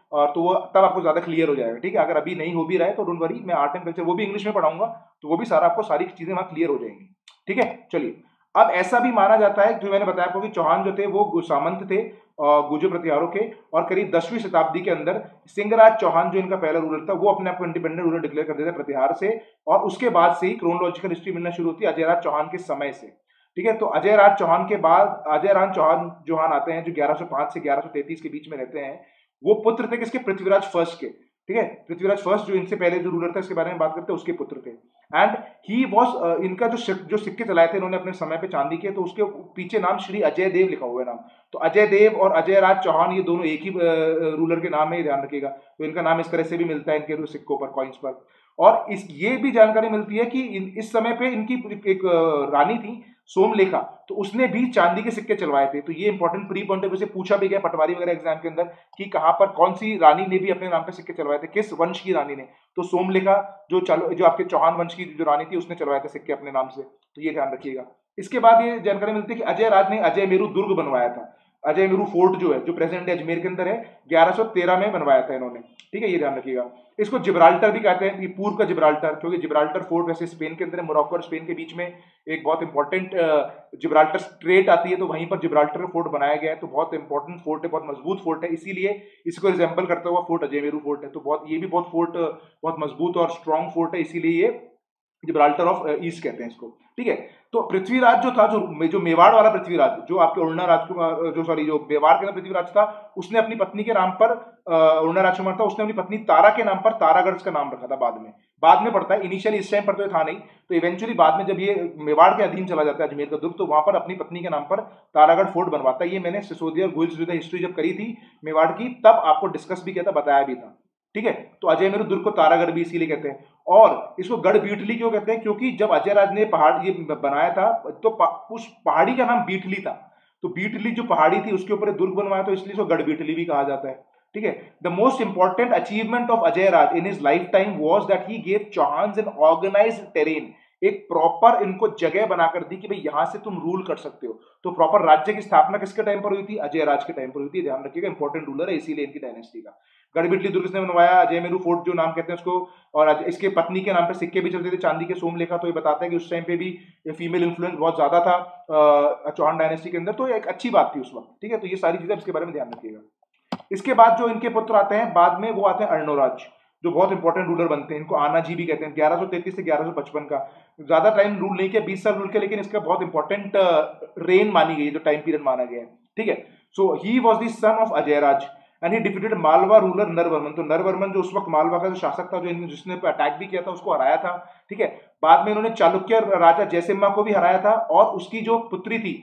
तो वो तब आपको ज्यादा क्लियर हो जाएगा, ठीक है। अगर अभी नहीं हो भी रहा है तो डोंट वरी, मैं आर्ट एंड कल्चर वो भी इंग्लिश में पढ़ाऊंगा, तो वो भी सारा आपको सारी चीजें वहां क्लियर हो जाएंगी, ठीक है। चलिए, अब ऐसा भी माना जाता है, जो मैंने बताया आपको, कि चौहान जो थे वो सामंत थे गुर्जर प्रतिहारों के, और करीब 10वीं शताब्दी के अंदर सिंहराज चौहान जो इनका पहला रूलर था, वो अपने आप को इंडिपेंडेंट रूलर डिक्लेयर कर देते प्रतिहार से, और उसके बाद से ही क्रोनोलॉजिकल हिस्ट्री मिलना शुरू होती है अजयराज चौहान के समय से, ठीक है। तो अजयराज चौहान के बाद अजयराज चौहान आते हैं, जो 1105 से 1133 के बीच में रहते हैं। वो पुत्र थे किसके? पृथ्वीराज फर्स्ट के, ठीक है। पृथ्वीराज फर्स्ट जो इनसे पहले जो रूलर था, इसके बारे में बात करते हैं, उसके पुत्र थे। एंड ही वॉज इनका जो सिक्के चलाए थे इन्होंने अपने समय पे चांदी के, तो उसके पीछे नाम श्री अजय देव लिखा हुआ है नाम। तो अजय देव और अजय राज चौहान ये दोनों एक ही रूलर के नाम है, ध्यान रखिएगा। तो इनका नाम इस तरह से भी मिलता है इनके सिक्कों पर, कॉइन्स पर। और ये भी जानकारी मिलती है कि इस समय पे इनकी एक रानी थी सोमलेखा, तो उसने भी चांदी के सिक्के चलवाए थे। तो ये important pre point of view से पूछा भी गया पटवारी वगैरह एग्जाम के अंदर, कि कहां पर कौन सी रानी ने भी अपने नाम पे सिक्के चलवाए थे, किस वंश की रानी ने? तो सोमलेखा जो आपके चौहान वंश की जो रानी थी, उसने चलवाए थे सिक्के अपने नाम से। तो ये ध्यान रखिएगा। इसके बाद ये जानकारी मिलती है कि अजय राज ने अजय मेरू दुर्ग बनवाया था। अजय मेरू फोर्ट जो है, जो प्रेजेंट अजमेर के अंदर है, 1113 में बनवाया था इन्होंने, ठीक है। ये ध्यान रखिएगा। इसको जिब्राल्टर भी कहते हैं, पूर्व का जिब्राल्टर, क्योंकि जिब्राल्टर फोर्ट वैसे स्पेन के अंदर है, मोरक्को और स्पेन के बीच में एक बहुत इंपॉर्टेंट जिब्राल्टर स्ट्रेट आती है, तो वहीं पर जिब्राल्टर फोर्ट बनाया गया है। तो बहुत इंपॉर्टेंट फोर्ट है, बहुत मजबूत फोर्ट है, इसीलिए इसको रिजेंबल करता हुआ फोर्ट अजय मेरू फोर्ट है। तो बहुत ये भी बहुत फोर्ट बहुत मजबूत और स्ट्रॉन्ग फोर्ट है, इसीलिए ये जिब्राल्टर ऑफ ईस्ट कहते हैं इसको, ठीक है। तो पृथ्वीराज जो था, जो मेवाड़ वाला पृथ्वीराज, जो आपके उड़ना राजकुमार जो मेवाड़ के अंदर पृथ्वीराज था, उसने अपनी पत्नी के नाम पर उड़ना राजकुमार था, उसने अपनी पत्नी तारा के नाम पर तारागढ़ का नाम रखा था। बाद में पड़ता है, इनिशियली इस टाइम पर तो था नहीं, तो इवेंचुअली बाद में जब ये मेवाड़ के अधीन चला जाता है अजमेर का दुर्ग, तो वहां पर अपनी पत्नी के नाम पर तारागढ़ फोर्ट बनवाता है। ये मैंने सिसोदिया गुहिल हिस्ट्री जब करी थी मेवाड़ की, तब आपको डिस्कस भी किया था, बताया भी था, ठीक है। तो अजय मेरू दुर्ग को तारागढ़ भी इसीलिए कहते हैं। और इसको गढ़ बीटली क्यों कहते हैं? क्योंकि जब अजय राज ने पहाड़ ये बनाया था, तो उस पहाड़ी का नाम बीटली था। तो बीटली जो पहाड़ी थी, उसके ऊपर दुर्ग बनवाया, तो इसलिए इसको गढ़ बीटली भी कहा जाता है, ठीक है। The most important achievement of Ajay Raj in his life time was that he gave Chauhan an organized terrain, एक प्रॉपर इनको जगह बनाकर दी कि भाई यहां से तुम रूल कर सकते हो। तो प्रॉपर राज्य की स्थापना किसके टाइम पर हुई थी? अजय राज के टाइम पर हुई थी, ध्यान रखिएगा, इंपॉर्टेंट रूलर है इसीलिए इनकी डायनेस्टी का। गढ़बिटली दुर्ग ने बनवाया, अजय मेरू फोर्ट जो नाम कहते हैं उसको, और इसके पत्नी के नाम पे सिक्के भी चलते थे चांदी के सोमलेखा। तो ये बताते हैं कि उस टाइम पे भी फीमेल इन्फ्लुएंस बहुत ज्यादा था चौहान डायनेस्टी के अंदर, तो एक अच्छी बात थी उस वक्त, ठीक है। तो ये सारी चीजें इसके बारे में ध्यान रखिएगा। इसके बाद जो इनके पुत्र आते हैं बाद में, वो आते हैं अर्णोराज, जो बहुत इंपॉर्टेंट रूलर बनते हैं। इनको आना जी भी कहते हैं। 1133 से 1155 का, ज्यादा टाइम रूल नहीं किया, 20 साल रूल किया, लेकिन इसका बहुत इंपॉर्टेंट रेन मानी गई, जो टाइम पीरियड माना गया है, ठीक है। So he was the son of Ajayraj and he defeated Malwa ruler Naravarman. तो नरवर्मन जो उस वक्त मालवा का जो शासक था, जो जिसने अटैक भी किया था, उसको हराया था, ठीक है। बाद में इन्होंने चालुक्य राजा जयसिम्हा को भी हराया था, और उसकी जो पुत्री थी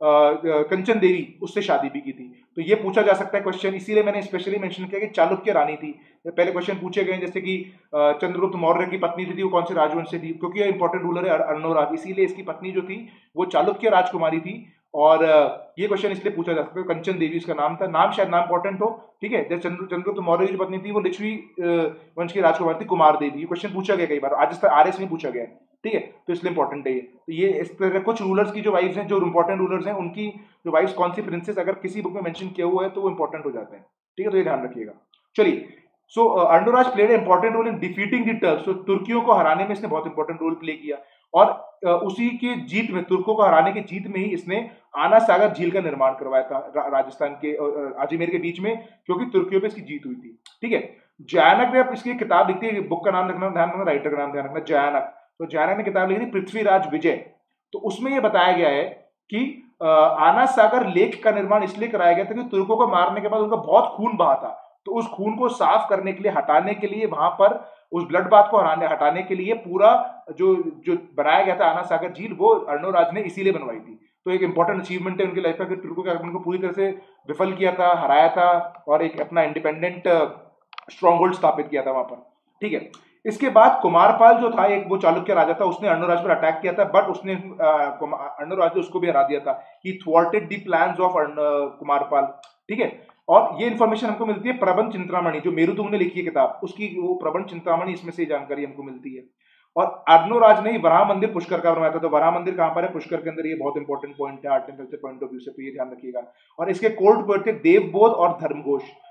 कंचन देवी, उससे शादी भी की थी। तो ये पूछा जा सकता है क्वेश्चन, इसीलिए मैंने स्पेशली मेंशन किया कि चालुक्य रानी थी। पहले क्वेश्चन पूछे गए, जैसे कि चंद्रगुप्त मौर्य की पत्नी थी वो कौन से राजवंश से थी? क्योंकि ये इंपॉर्टेंट रूलर है अर्णोराज, इसीलिए इसकी पत्नी जो थी वो चालुक्य राजकुमारी थी। और ये क्वेश्चन इसलिए पूछा जा सकता है, कंचन देवी इसका नाम था, नाम शायद नाम इंपॉर्टेंट हो, ठीक है। जैसे चंद्रगुप्त मौर्य की जो पत्नी थी वो लिच्छवी वंश की राजकुमारी थी कुमार देवी। ये क्वेश्चन पूछा गया कई बार, आज आरएस में पूछा गया है, ठीक है। तो इसलिए इंपॉर्टेंट है ये। तो ये इस तरह कुछ रूलर्स की जो वाइफ्स हैं, जो इंपॉर्टेंट रूलर्स हैं, उनकी जो वाइफ्स कौन सी प्रिंसेस अगर किसी बुक में मेंशन किया हुआ है तो वो इंपॉर्टेंट हो जाते हैं, ठीक है। तो ये ध्यान रखिएगा। चलिए, so Arnoraj played important role in defeating the Turks. तो तुर्कियों को हराने में इसने बहुत इंपॉर्टेंट रोल प्ले किया, और उसी की जीत में, तुर्कों को हराने की जीत में ही इसने आना सागर झील का निर्माण करवाया था राजस्थान के अजमेर के बीच में, क्योंकि तुर्कियों पे इसकी जीत हुई थी, ठीक है। जयानक ने अब इसकी किताब लिखी है, बुक का नाम रखना ध्यान रखना, राइटर का नाम ध्यान रखना, जयानक। तो जयानक ने किताब लिखी थी पृथ्वीराज विजय। तो उसमें यह बताया गया है कि आना सागर लेक का निर्माण इसलिए कराया गया था कि तुर्कों को मारने के बाद उनका बहुत खून बहा था, तो उस खून को साफ करने के लिए, हटाने के लिए, वहां पर उस ब्लड बाथ को हटाने के लिए पूरा जो जो बनाया गया था आना सागर झील, वो अर्णोराज ने इसीलिए बनवाई थी। तो एक इंपॉर्टेंट अचीवमेंट है उनकी लाइफ का कि तुर्कों के आक्रमण को पूरी तरह से विफल किया था, हराया था, और एक अपना इंडिपेंडेंट स्ट्रॉन्ग होल्ड स्थापित किया था वहां पर, ठीक है। इसके बाद कुमारपाल जो था, एक वो चालुक्य राजा था, उसने अर्णोराज पर अटैक किया था, बट उसने अर्णोराज उसको भी हरा दिया था। He thwarted the plans of Kumarpal, ठीक है। और ये इंफॉर्मेशन हमको मिलती है प्रबंध चिंतामणि, जो मेरुदुंग ने लिखी है किताब, उसकी वो प्रबंध चिंतामणि, इसमें से जानकारी हमको मिलती है। और अर्णोराज ने वराह मंदिर पुष्कर का बनवाया था। तो वराह मंदिर कहां पर है? पुष्कर के अंदर। ये बहुत इंपॉर्टेंट पॉइंट है art and culture point of view से, तो ये ध्यान रखिएगा। और इसके कोर्ट पोएट थे देवबोध और धर्मघोष।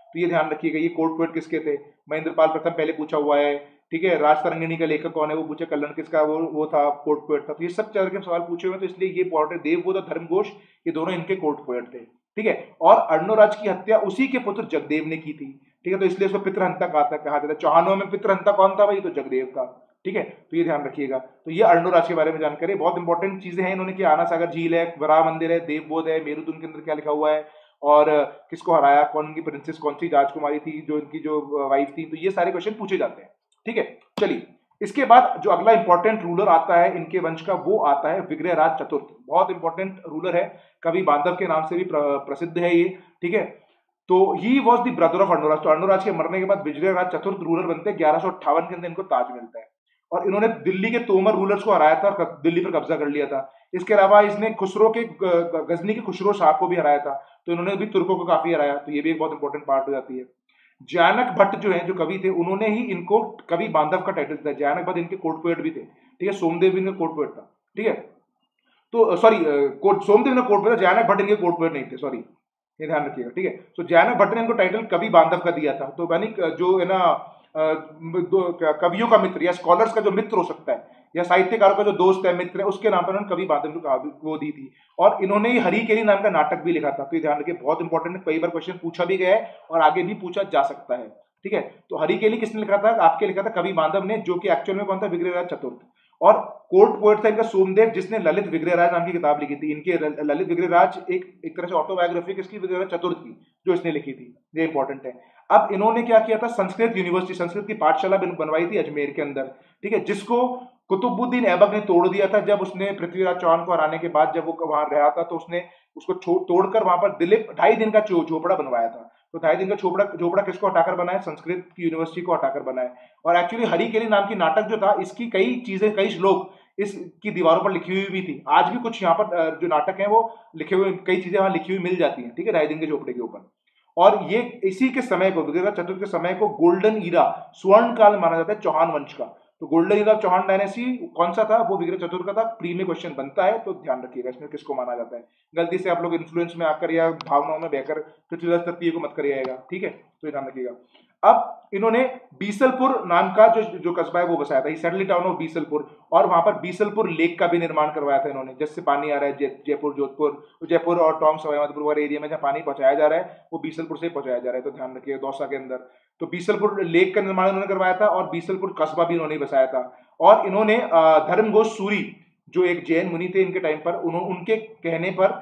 तो ये ध्यान रखिएगा, ये कोर्ट पोएट किसके थे, महेंद्रपाल प्रथम पहले पूछा हुआ है, ठीक है। राज तरंगिणी का लेखक कौन है, वो पूछा। कल्लन किसका, वो था कोर्ट पोएट था। तो ये सब तरह के सवाल पूछे हुए, तो इसलिए ये इंपॉर्टेंट। देवबोध और धर्मघोष ये दोनों इनके कोर्ट पोएट थे, ठीक है। और अर्णोराज की हत्या उसी के पुत्र जगदेव ने की थी, ठीक है। तो इसलिए उसको पितृहंता कहा जाता है। चौहानों में पितृहंता कौन था भाई, तो जगदेव था, ठीक है। तो ये ध्यान रखिएगा। तो ये अर्णोराज के बारे में जानकारी, बहुत इंपॉर्टेंट चीजें हैं इन्होंने, कि आना सागर झील है, वराह मंदिर है, देवबोध है, मेरुदंड के अंदर क्या लिखा हुआ है, और किसको हराया, कौन की प्रिंसेस, कौन सी राजकुमारी थी जो इनकी जो वाइफ थी। तो ये सारे क्वेश्चन पूछे जाते हैं, ठीक है। चलिए, इसके बाद जो अगला इंपॉर्टेंट रूलर आता है इनके वंश का, वो आता है विग्रहराज चतुर्थ। बहुत इंपॉर्टेंट रूलर है, कवि बांधव के नाम से भी प्रसिद्ध है ये, ठीक है। तो he was the brother of Arnoraj. तो अर्णोराज के मरने के बाद विग्रहराज चतुर्थ रूलर बनते हैं। 1158 के अंदर इनको ताज मिलता है, और इन्होंने दिल्ली के तोमर रूलर्स को हराया था और दिल्ली पर कब्जा कर लिया था। इसके अलावा इसने खुसरो के गजनी के खुसरो शाह को भी हराया था। तो इन्होंने भी तुर्कों को काफी हराया। तो ये भी एक बहुत इंपॉर्टेंट पार्ट हो जाती है। जयानक भट्ट जो है, जो कवि थे, उन्होंने ही इनको कवि बांधव का टाइटल दिया। जयानक भट्ट इनके कोर्ट पोएट भी थे, ठीक है। सोमदेव भी इनका कोर्ट पोएट था, ठीक है। तो सॉरी, सोमदेव ने कोर्ट पोएट, जयानक भट्ट इनके कोर्ट पोएट नहीं थे, सॉरी, ये ध्यान रखिएगा, ठीक है। तो जयानक भट्ट ने इनको टाइटल कवि बांधव का दिया था। तो यानी जो है ना, कवियों का मित्र या स्कॉलर्स का जो मित्र हो सकता है, या साहित्यकारों का जो दोस्त है, मित्र है, उसके नाम पर उन्होंने कवि बांधव को वो दी थी। और इन्होंने ही हरी केली नाम का नाटक भी लिखा था। तो ये ध्यान रखिए, बहुत इंपॉर्टेंट है, कई बार क्वेश्चन पूछा भी गया है और आगे भी पूछा जा सकता है, ठीक है। तो हरी केली किसने लिखा था, आपके लिखा था कवि बांधव ने, जो कि एक्चुअल में कौन था, विग्रहराज चतुर्थ। और कोर्ट पोएट था इनका सोमदेव, जिसने ललित विग्रहराज नाम की किताब लिखी थी। इनके ललित विग्रहराज एक तरह से ऑटोबायोग्राफी किसकी, विग्रहराज चतुर्थ की, जो इसने लिखी थी। ये इंपॉर्टेंट है। अब इन्होंने क्या किया था, संस्कृत यूनिवर्सिटी, संस्कृत की पाठशाला बनवाई थी अजमेर के अंदर, ठीक है, जिसको कुतुबुद्दीन ऐबक ने तोड़ दिया था। जब उसने पृथ्वीराज चौहान को हराने के बाद जब वो वहां रहा था, तो उसने उसको तोड़कर वहां पर दिलीप 2.5 दिन का झोपड़ा बनवाया था। तो 2.5 दिन का झोपड़ा किसको हटाकर बनाया, संस्कृत की यूनिवर्सिटी को हटाकर बनाया। और एक्चुअली हरी केली नाम की नाटक जो था, इसकी कई चीजें, कई श्लोक इसकी दीवारों पर लिखी हुई भी थी। आज भी कुछ यहाँ पर जो नाटक है वो लिखे हुए, कई चीजें वहां लिखी हुई मिल जाती हैं, ठीक है, 2.5 दिन के झोपड़े के ऊपर। और ये इसी के समय को, विग्रहराज चतुर्थ के समय को गोल्डन ईरा, स्वर्ण काल माना जाता है चौहान वंश का। तो गोल्डन ईरा चौहान डायनेस्टी कौन सा था, वो विग्रह चतुर्थ का था। प्री में क्वेश्चन बनता है, तो ध्यान रखिएगा इसमें किसको माना जाता है। गलती से आप लोग इन्फ्लुएंस में आकर या भावनाओं में बहकर पृथ्वीराज तृतीय को मत करिएगा, ठीक है। तो ये ध्यान रखिएगा। अब इन्होंने बीसलपुर नाम का जो कस्बा है वो बसाया था, सेटल टाउन ऑफ बीसलपुर। और वहां पर बीसलपुर लेक का भी निर्माण करवाया था इन्होंने, जिससे पानी आ रहा है जयपुर, जोधपुर, जयपुर और टोंक सवाई माधोपुर वाले एरिया में जहाँ पानी पहुंचाया जा रहा है, वो बीसलपुर से पहुंचाया जा रहा है। तो ध्यान रखिएगा, दौसा के अंदर। तो बीसलपुर लेक का निर्माण इन्होंने करवाया था, और बीसलपुर कस्बा भी इन्होंने बसाया था। और इन्होंने धर्मघोष सूरी, जो एक जैन मुनि थे इनके टाइम पर, उनके कहने पर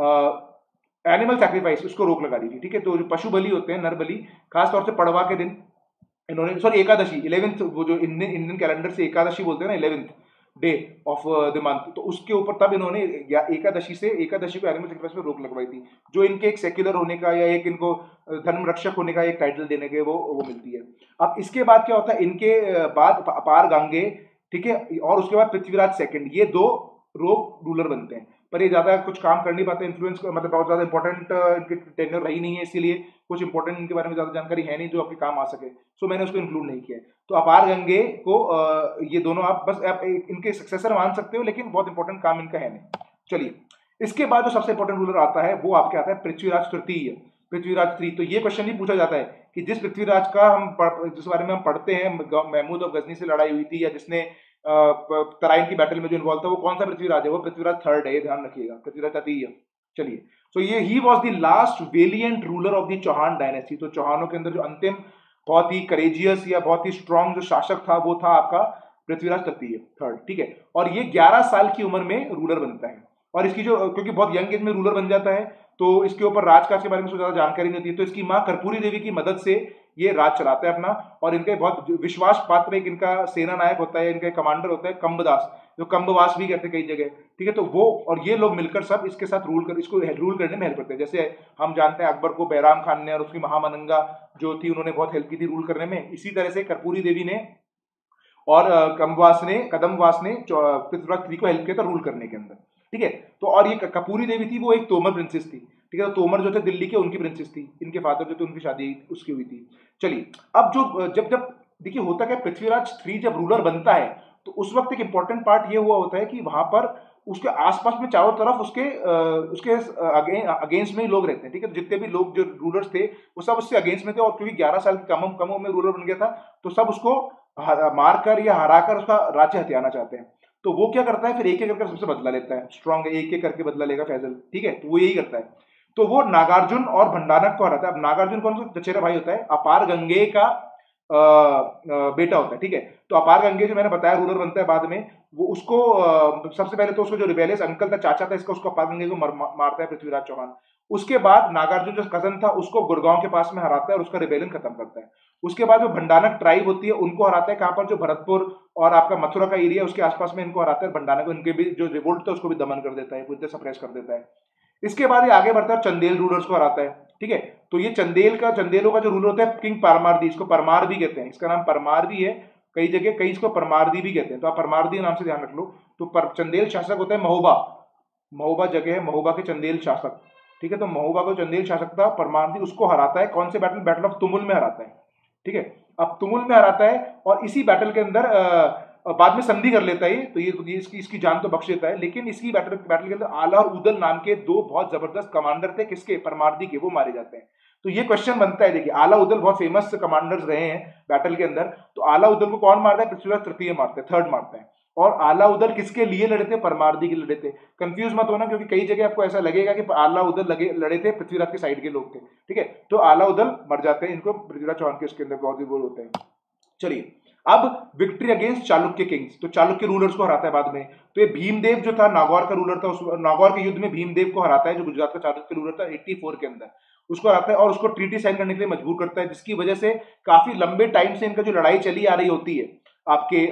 एनिमल सैक्रिफाइस, उसको रोक लगा दी थी, ठीक है। तो जो पशु बलि होते हैं, नर बलि, खासतौर से पड़वा के दिन इन्होंने, सॉरी एकादशी, 11th, वो जो इंडियन कैलेंडर से एकादशी बोलते हैं ना, 11th day of the month, तो उसके ऊपर तब इन्होंने एकादशी को एनिमल सैक्रिफाइस में रोक लगवाई थी, जो इनके एक सेक्युलर होने का या एक इनको धर्म रक्षक होने का एक टाइटल देने के वो मिलती है। अब इसके बाद क्या होता है, इनके बाद अपार गंगे, ठीक है, और उसके बाद पृथ्वीराज सेकंड, ये 2 रूलर बनते हैं। पर ये ज्यादा कुछ काम कर नहीं पाते, इन्फ्लुएंस मतलब बहुत ज्यादा इंपॉर्टेंट इनकी टेन्योर रही नहीं है, इसीलिए कुछ इंपॉर्टेंट इनके बारे में ज्यादा जानकारी है नहीं जो आपके काम आ सके, सो मैंने उसको इंक्लूड नहीं किया। तो अपार गंगे को ये दोनों आप बस इनके सक्सेसर मान सकते हो, लेकिन बहुत इंपॉर्टेंट काम इनका है नहीं। चलिए, इसके बाद जो सबसे इंपॉर्टेंट रूलर आता है वो आपके आता है पृथ्वीराज तृतीय, पृथ्वीराज 3। तो ये क्वेश्चन ही पूछा जाता है कि जिस पृथ्वीराज का जिस बारे में हम पढ़ते हैं, महमूद और गजनी से लड़ाई हुई थी, या जिसने तराइन की बैटल में जो इन्वॉल्व था, वो कौन सा पृथ्वीराज है, वो पृथ्वीराज 3rd है, ध्यान रखिएगा, पृथ्वीराज तृतीय। चलिए, तो ये he was the last valiant ruler of the Chauhan dynasty. तो चौहानों के अंदर जो अंतिम बहुत ही करेजियस या बहुत ही स्ट्रॉन्ग जो शासक था, वो था आपका पृथ्वीराज तृतीय, 3rd, ठीक है। और ये 11 साल की उम्र में रूलर बनता है, और इसकी जो, क्योंकि बहुत यंग एज में रूलर बन जाता है, तो इसके ऊपर राजकाज के बारे में ज्यादा जानकारी नहीं होती है। तो इसकी माँ कर्पूरी देवी की मदद से ये राज चलाता है अपना, और इनके बहुत विश्वास पात्र एक इनका सेना नायक होता है, इनका कमांडर होता है कम्बदास, जो कम्बवास भी कहते हैं कई जगह, ठीक है। तो वो और ये लोग मिलकर सब इसके साथ इसको रूल करने में हेल्प करते हैं। जैसे हम जानते हैं अकबर को बैराम खान ने और उसकी महामनंगा जो थी, उन्होंने बहुत हेल्प की थी रूल करने में। इसी तरह से कर्पूरी देवी ने और कदमवास ने पृथ्वीराज 3 को हेल्प किया था रूल करने के अंदर, ठीक है। तो और ये कपूरी देवी थी, वो एक तोमर प्रिंसेस थी, ठीक है। तो तोमर जो थे दिल्ली के, उनकी प्रिंसेस थी, इनके फादर जो थे उनकी शादी उसकी हुई थी। चलिए, अब जो जब देखिए होता क्या, पृथ्वीराज 3 जब रूलर बनता है, तो उस वक्त एक इंपॉर्टेंट पार्ट ये हुआ होता है कि वहां पर उसके आसपास में चारों तरफ उसके अगेंस्ट में ही लोग रहते हैं, ठीक है। तो जितने भी लोग जो रूलर्स थे वो सब उससे अगेंस्ट में थे, और क्योंकि 11 साल की कम उम्र में रूलर बन गया था, तो सब उसको मारकर या हराकर उसका राज्य हथियाना चाहते हैं। तो वो क्या करता है, फिर एक एक करके सबसे बदला लेता है, स्ट्रांग एक एक करके बदला लेगा फैजल, ठीक है। तो वो यही करता है। तो वो नागार्जुन और भंडारक को हराता है। अब नागार्जुन कौन सा चचेरा भाई होता है, अपार गंगे का बेटा होता है, ठीक है। तो अपार गंगे जो मैंने बताया रूलर बनता है बाद में, वो उसको सबसे पहले तो उसको जो रिबेलियस अंकल था, चाचा था इसका, उसको अपार गंगे को मारता है पृथ्वीराज चौहान। उसके बाद नागार्जुन जो कजन था उसको गुड़गांव के पास में हराता है और उसका रिबेलियन खत्म करता है। उसके बाद जो भंडारक ट्राइब होती है उनको हराता है, कहां पर, जो भरतपुर और आपका मथुरा का एरिया उसके आसपास में इनको हराता है। भंडारक इनके भी जो रिवोल्ट था उसको भी दमन कर देता है, पूरी तरह सप्रेस कर देता है। इसके बाद ये आगे बढ़ता है, चंदेल रूलर्स को हराता है, ठीक है। तो ये चंदेलों का जो रूलर होता है किंग परमारदी, इसको परमार भी कहते हैं, इसका नाम परमार भी है कई जगह, कई इसको परमारदी भी कहते हैं, तो आप परमारदी नाम से ध्यान रख लो। तो चंदेल शासक होता है महोबा, महोबा जगह है, महोबा के चंदेल शासक, ठीक है। तो महोबा को चंदेल शासक था परमारदी, उसको हराता है। कौन से बैटल, बैटल ऑफ तुमुल में हराता है, ठीक है। अब तुमुल में हराता है और इसी बैटल के अंदर बाद में संधि कर लेता है। तो ये इसकी जान तो बख्श देता है, लेकिन इसकी बैटल के अंदर आला और उदल नाम के दो बहुत जबरदस्त कमांडर थे, किसके, परमारदी के, वो मारे जाते हैं। तो ये क्वेश्चन बनता है, देखिए आला उदल बहुत फेमस कमांडर्स रहे हैं बैटल के अंदर। तो आला उदल को कौन मारता है, पृथ्वीराज तृतीय मारते हैं, थर्ड मारते हैं। और आला उदल किसके लिए लड़े थे, परमारदी के लिए लड़े थे। कंफ्यूज मत होना, क्योंकि कई जगह आपको ऐसा लगेगा कि आला उदल लड़े थे, पृथ्वीराज के साइड के लोग थे, ठीक है। तो आला उदल मर जाते हैं, इनको पृथ्वीराज चौहान के उसके अंदर बहुत ही वो होते हैं। चलिए, अब विक्ट्री अगेंस्ट चालुक्य किंग्स, तो चालुक्य रूलर्स को हराता है बाद में। तो ये भीमदेव जो था नागौर का रूलर था, उस नागौर के युद्ध में भीमदेव को हराता है, जो गुजरात का चालुक्य रूलर था 84 के अंदर, उसको हराता है और उसको ट्रीटी साइन करने के लिए मजबूर करता है, जिसकी वजह से काफी लंबे टाइम से इनका जो लड़ाई चली आ रही होती है, आपके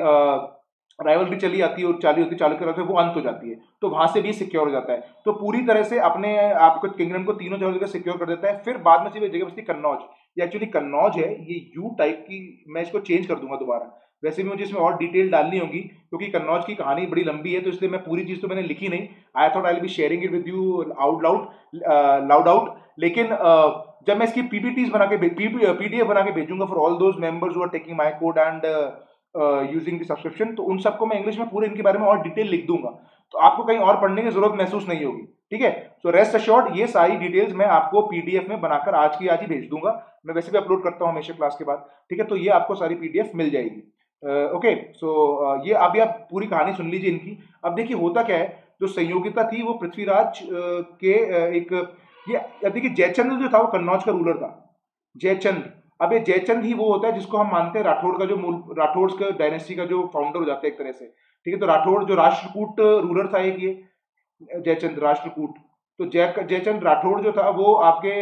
राइवल भी चली आती है और चाली होती है चालुक्य राज, वो अंत हो जाती है। तो वहां से भी सिक्योर हो जाता है। तो पूरी तरह से अपने आपको किंगडम को तीनों जगह सिक्योर कर देता है। फिर बाद में सिर्फ एक जगह बचती कन्नौज, ये एक्चुअली कन्नौज है, ये यू टाइप की, मैं इसको चेंज कर दूंगा दोबारा, वैसे भी मुझे इसमें और डिटेल डालनी होगी क्योंकि कन्नौज की कहानी बड़ी लंबी है, तो इसलिए मैं पूरी चीज तो मैंने लिखी नहीं। I thought I will be sharing it with you out loud out. लेकिन जब मैं इसकी पीपीटीज बना के पीडीएफ बना के भेजूंगा for all those members who are taking my code and using the subscription, तो उन सबको मैं इंग्लिश में पूरे इनके बारे में और डिटेल लिख दूंगा, तो आपको कहीं और पढ़ने की जरूरत महसूस नहीं होगी, ठीक है। सो रेस्ट अश्योर्ड, ये सारी डिटेल्स मैं आपको पीडीएफ में बनाकर आज की आज ही भेज दूंगा। मैं वैसे भी अपलोड करता हूँ हमेशा क्लास के बाद, ठीक है। तो ये आपको सारी पीडीएफ मिल जाएगी। ओके, सो ये अभी आप पूरी कहानी सुन लीजिए इनकी। अब देखिए होता क्या है, जो संयोगिता थी वो पृथ्वीराज के एक, ये देखिए जयचंद्र जो था वो कन्नौज का रूलर था, जयचंद। अब ये जयचंद ही वो होता है जिसको हम मानते हैं राठौड़ का जो मूल, राठौड़ का डायनेस्टी का जो फाउंडर हो जाता है एक तरह से, ठीक है। तो राठौड़ जो राष्ट्रकूट रूलर था एक, ये जयचंद राष्ट्रकूट। तो जयचंद राठौड़ जो था वो आपके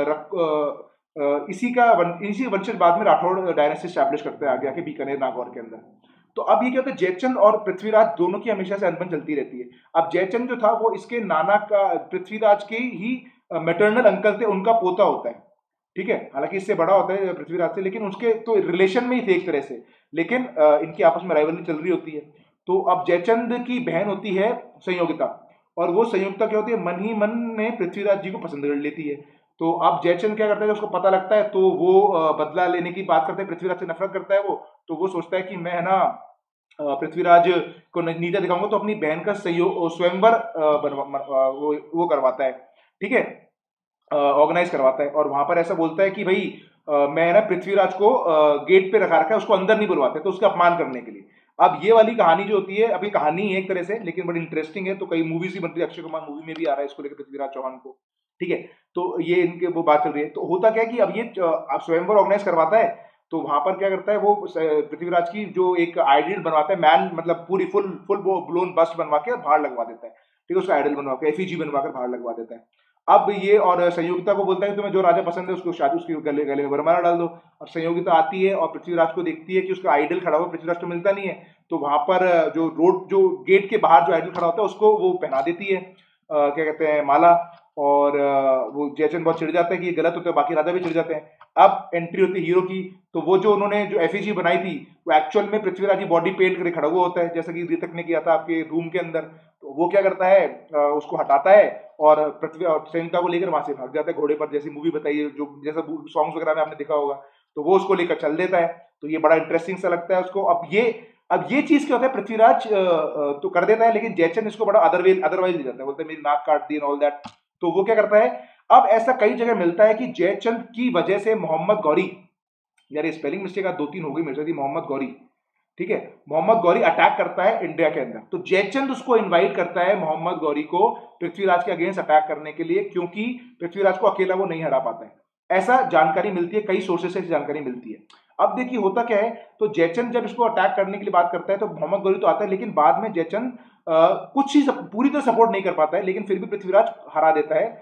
इसी वंशज बाद में राठौड़ डायनेस्टी स्टैब्लिश करते हैं आगे आके बीकानेर नागौर के अंदर। तो अब ये क्या होता है, जयचंद और पृथ्वीराज दोनों की हमेशा से अनबन चलती रहती है। अब जयचंद जो था वो इसके नाना का, पृथ्वीराज के ही मैटरनल अंकल थे, उनका पोता होता है, ठीक है। हालांकि इससे बड़ा होता है पृथ्वीराज से, लेकिन उसके तो रिलेशन में ही थे एक तरह से, लेकिन इनकी आपस में राइवलरी चल रही होती है। तो अब जयचंद की बहन होती है संयोगिता, और वो संयोगिता क्या होती है, मन ही मन में पृथ्वीराज जी को पसंद कर लेती है। तो अब जयचंद क्या करता है, उसको पता लगता है, तो वो बदला लेने की बात करता है, पृथ्वीराज से नफरत करता है वो। तो वो सोचता है कि मैं है ना पृथ्वीराज को नीचा दिखाऊंगा, तो अपनी बहन का स्वयंवर वो करवाता है, ठीक है, ऑर्गेनाइज करवाता है। और वहां पर ऐसा बोलता है कि भाई मैं ना पृथ्वीराज को गेट पे रखा है, उसको अंदर नहीं बुलवाते, तो उसका अपमान करने के लिए। अब ये वाली कहानी जो होती है, अभी कहानी है एक तरह से, लेकिन बड़ी इंटरेस्टिंग है। तो कई मूवीज भी बनती है, अक्षय कुमार मूवी में भी आ रहा है इसको लेकर पृथ्वीराज चौहान को, ठीक है। तो ये इनके वो बात चल रही है। तो होता क्या है कि अब ये स्वयंवर ऑर्गेनाइज करवाता है, तो वहां पर क्या करता है वो, पृथ्वीराज की जो एक आइडियल बनवाता है, मैन मतलब पूरी फुल ब्लोन बस्ट बनवा के बाहर लगवा देता है, ठीक है। उसका आइडल बनवा के एफिजी बनवा कर बाहर लगवा देता है। अब ये और संयोगिता को बोलता है कि तुम्हें जो राजा पसंद है उसको शादी, उसके गले में वरमाला डाल दो। और संयोगिता आती है और पृथ्वीराज को देखती है कि उसका आइडल खड़ा हुआ, पृथ्वीराज तो मिलता नहीं है, तो वहां पर जो गेट के बाहर जो आइडल खड़ा होता है उसको वो पहना देती है, क्या कहते हैं, माला। और वो जयचंद बहुत चिढ़ जाता है कि ये गलत होता है, बाकी राजा भी चिढ़ जाते हैं। अब एंट्री होती है हीरो की। तो वो जो उन्होंने जो एफिजी बनाई थी, वो एक्चुअल में पृथ्वीराज की बॉडी पेंट करके खड़ा हुआ होता है, जैसा कि रितक ने किया था आपके रूम के अंदर। तो वो क्या करता है, उसको हटाता है और पृथ्वी और संयुक्ता को लेकर वहां से भाग जाता है घोड़े पर, जैसी मूवी बताई है, जो जैसा सॉन्ग्स वगैरह में आपने देखा होगा। तो वो उसको लेकर चल देता है। तो ये बड़ा इंटरेस्टिंग सा लगता है उसको। अब ये अब ये चीज क्या होता है, पृथ्वीराज तो कर देता है, लेकिन जयचंद इसको बड़ा अदरवाइज ले जाता है, बोलते हैं मेरी नाक काट दी ऑल दैट। तो वो क्या करता है, अब ऐसा कई जगह मिलता है कि जयचंद की वजह से मोहम्मद गौरी, यार ये स्पेलिंग मिस्टेक आज 2-3 हो गई मेरे से, मोहम्मद गौरी, ठीक है, मोहम्मद गौरी अटैक करता है इंडिया के अंदर। तो जयचंद उसको इनवाइट करता है मोहम्मद गौरी को पृथ्वीराज के अगेंस्ट अटैक करने के लिए, क्योंकि पृथ्वीराज को अकेला वो नहीं हरा पाता है। ऐसा जानकारी मिलती है, कई सोर्सेस से जानकारी मिलती है। अब देखिए होता क्या है, तो जयचंद जब इसको अटैक करने के लिए बात करता है तो मोहम्मद गौरी तो आता है, लेकिन बाद में जयचंद कुछ ही पूरी तरह सपोर्ट नहीं कर पाता है, लेकिन फिर भी पृथ्वीराज हरा देता है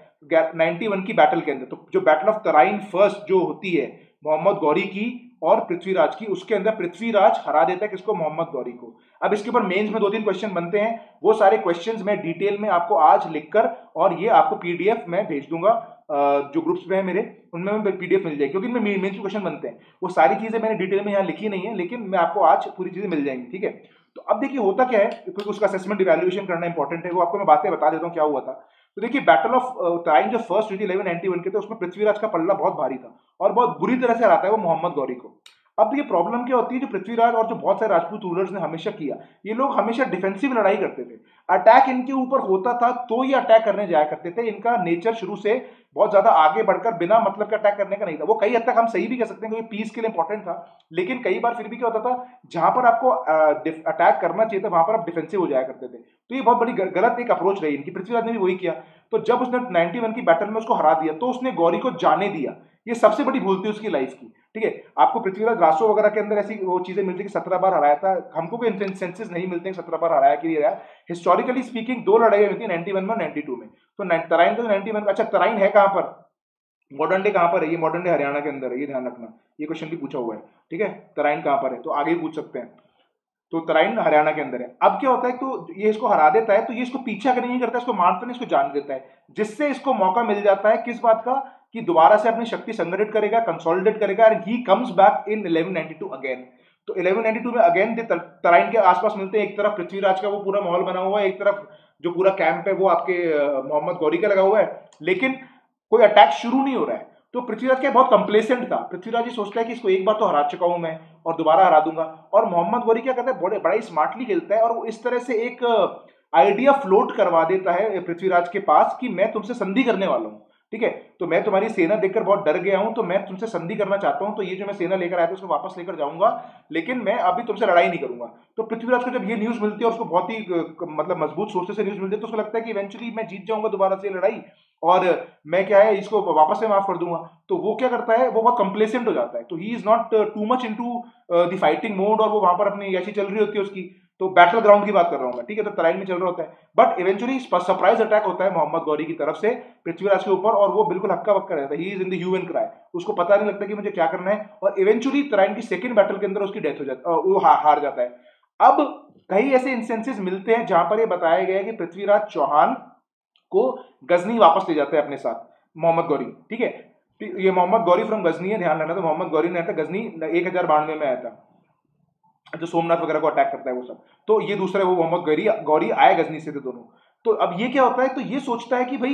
91 की बैटल के अंदर। तो जो बैटल ऑफ तराइन फर्स्ट जो होती है मोहम्मद गौरी की और पृथ्वीराज की, उसके अंदर पृथ्वीराज हरा देता है किसको, मोहम्मद गौरी को। अब इसके ऊपर मेंस में 2-3 क्वेश्चन बनते हैं, वो सारे क्वेश्चंस मैं डिटेल में आपको आज लिखकर और ये आपको पीडीएफ में भेज दूंगा, जो ग्रुप्स में है मेरे उनमें मैं पीडीएफ मिल जाएगी, क्योंकि इनमें मेंस क्वेश्चन बनते हैं। वो सारी चीजें मैंने डिटेल में यहाँ लिखी नहीं है, लेकिन मैं आपको आज पूरी चीजें मिल जाएंगी, ठीक है। तो अब देखिए होता क्या है, क्योंकि उसका असेसमेंट इवैल्यूएशन करना इंपॉर्टेंट है, वो आपको मैं बातें बता देता हूँ क्या हुआ था। तो देखिए बैटल ऑफ तराइन जो फर्स्ट हुई थी 1191 के, तो उसमें पृथ्वीराज का पल्ला बहुत भारी था और बहुत बुरी तरह से हराता है वो मोहम्मद गौरी को। अब देखिए प्रॉब्लम क्या होती है, जो पृथ्वीराज और जो बहुत सारे राजपूत रूलर्स ने हमेशा किया, ये लोग हमेशा डिफेंसिव लड़ाई करते थे। अटैक इनके ऊपर होता था तो ये अटैक करने जाया करते थे, इनका नेचर शुरू से बहुत ज्यादा आगे बढ़कर बिना मतलब का अटैक करने का नहीं था। वो कई हद तक हम सही भी कह सकते हैं क्योंकि पीस के लिए इंपॉर्टेंट था, लेकिन कई बार फिर भी क्या होता था, जहां पर आपको अटैक करना चाहिए था वहां पर आप डिफेंसिव हो जाया करते थे। तो ये बहुत बड़ी गलत एक अप्रोच रही इनकी, पृथ्वीराज ने भी वही किया। तो जब उसने 91 की बैटल में उसको हरा दिया तो उसने गौरी को जाने दिया, ये सबसे बड़ी भूल थी उसकी लाइफ की, ठीक है। आपको पृथ्वीराज रासो वगैरह के अंदर ऐसी वो चीजें मिलती है कि 17 बार हराया था, हमको कोई इंसेंसेस नहीं मिलते हैं 17 बार हराया कि नहीं हराया। हिस्टोरिकली स्पीकिंग 2 लड़ाई हुई थी 91 में 92 में। तो तराइन तो 91, अच्छा तराइन है कहां पर, मॉडर्न डे कहां पर है, ये मॉडर्न डे हरियाणा के अंदर है, ये ध्यान रखना, ये क्वेश्चन भी पूछा हुआ है, ठीक है। तराइन कहां पर है, तो आगे भी पूछ सकते हैं। तो तराइन हरियाणा के अंदर है। अब क्या होता है, तो ये इसको हरा देता है, तो ये इसको पीछा नहीं करता, इसको मारता नहीं, इसको जान देता है, जिससे इसको मौका मिल जाता है किस बात का, कि दोबारा से अपनी शक्ति संगठित करेगा, कंसोलिडेट करेगा, and he comes back in 1192 again. तो 1192 में अगेन तराइन के आसपास मिलते हैं, एक तरफ पृथ्वीराज का वो पूरा माहौल बना हुआ है, एक तरफ जो पूरा कैंप है वो आपके मोहम्मद गौरी का लगा हुआ है, लेकिन कोई अटैक शुरू नहीं हो रहा है। तो पृथ्वीराज क्या बहुत कंप्लेसेंट था, पृथ्वीराज ये सोचता है कि इसको एक बार तो हरा चुका हूं मैं और दोबारा हरा दूंगा। और मोहम्मद गौरी क्या करता है, बड़ा ही स्मार्टली खेलता है और वो इस तरह से एक आइडिया फ्लोट करवा देता है पृथ्वीराज के पास कि मैं तुमसे संधि करने वाला हूं, ठीक है। तो मैं तुम्हारी सेना देखकर बहुत डर गया हूं, तो मैं तुमसे संधि करना चाहता हूं, तो ये जो मैं सेना लेकर आया था उसको वापस लेकर जाऊंगा, लेकिन मैं अभी तुमसे लड़ाई नहीं करूंगा। तो पृथ्वीराज को जब ये न्यूज मिलती है और उसको बहुत ही मतलब मजबूत सोर्सेस से न्यूज मिलती है, तो उसको लगता है कि इवेंचुअली मैं जीत जाऊंगा दोबारा से लड़ाई और मैं क्या है इसको वापस से माफ कर दूंगा। तो वो क्या करता है, वो बहुत कंप्लेसेंट हो जाता है, तो he is not too much into the fighting mode, और वो वहां पर अपनी ऐसी चल रही होती है उसकी। तो बैटल ग्राउंड की बात कर रहा हूं मैं, ठीक है, तो तराइन में चल रहा होता है, बट इवेंचुअली सरप्राइज अटैक होता है मोहम्मद गौरी की तरफ से पृथ्वीराज के ऊपर, और वो बिल्कुल हक्का बक्का रहता है, he is in the hue and cry, उसको पता नहीं लगता कि मुझे क्या करना है, और इवेंचुअली तराइन की सेकंड बैटल के अंदर उसकी डेथ हो जाती है, वो हार जाता है। अब कई ऐसे इंस्टेंसेस मिलते हैं जहां पर ये बताया गया है कि पृथ्वीराज चौहान को गजनी वापस ले जाते हैं अपने साथ मोहम्मद गौरी, ठीक है। ये मोहम्मद गौरी फ्रॉम गजनी है, ध्यान रखना। तो मोहम्मद गौरी ने था गजनी 1092 में आया था, जो सोमनाथ वगैरह को अटैक करता है वो सब। तो ये दूसरा वो मोहम्मद गौरी आए गजनी से थे दोनों। तो अब ये क्या होता है, तो ये सोचता है कि भाई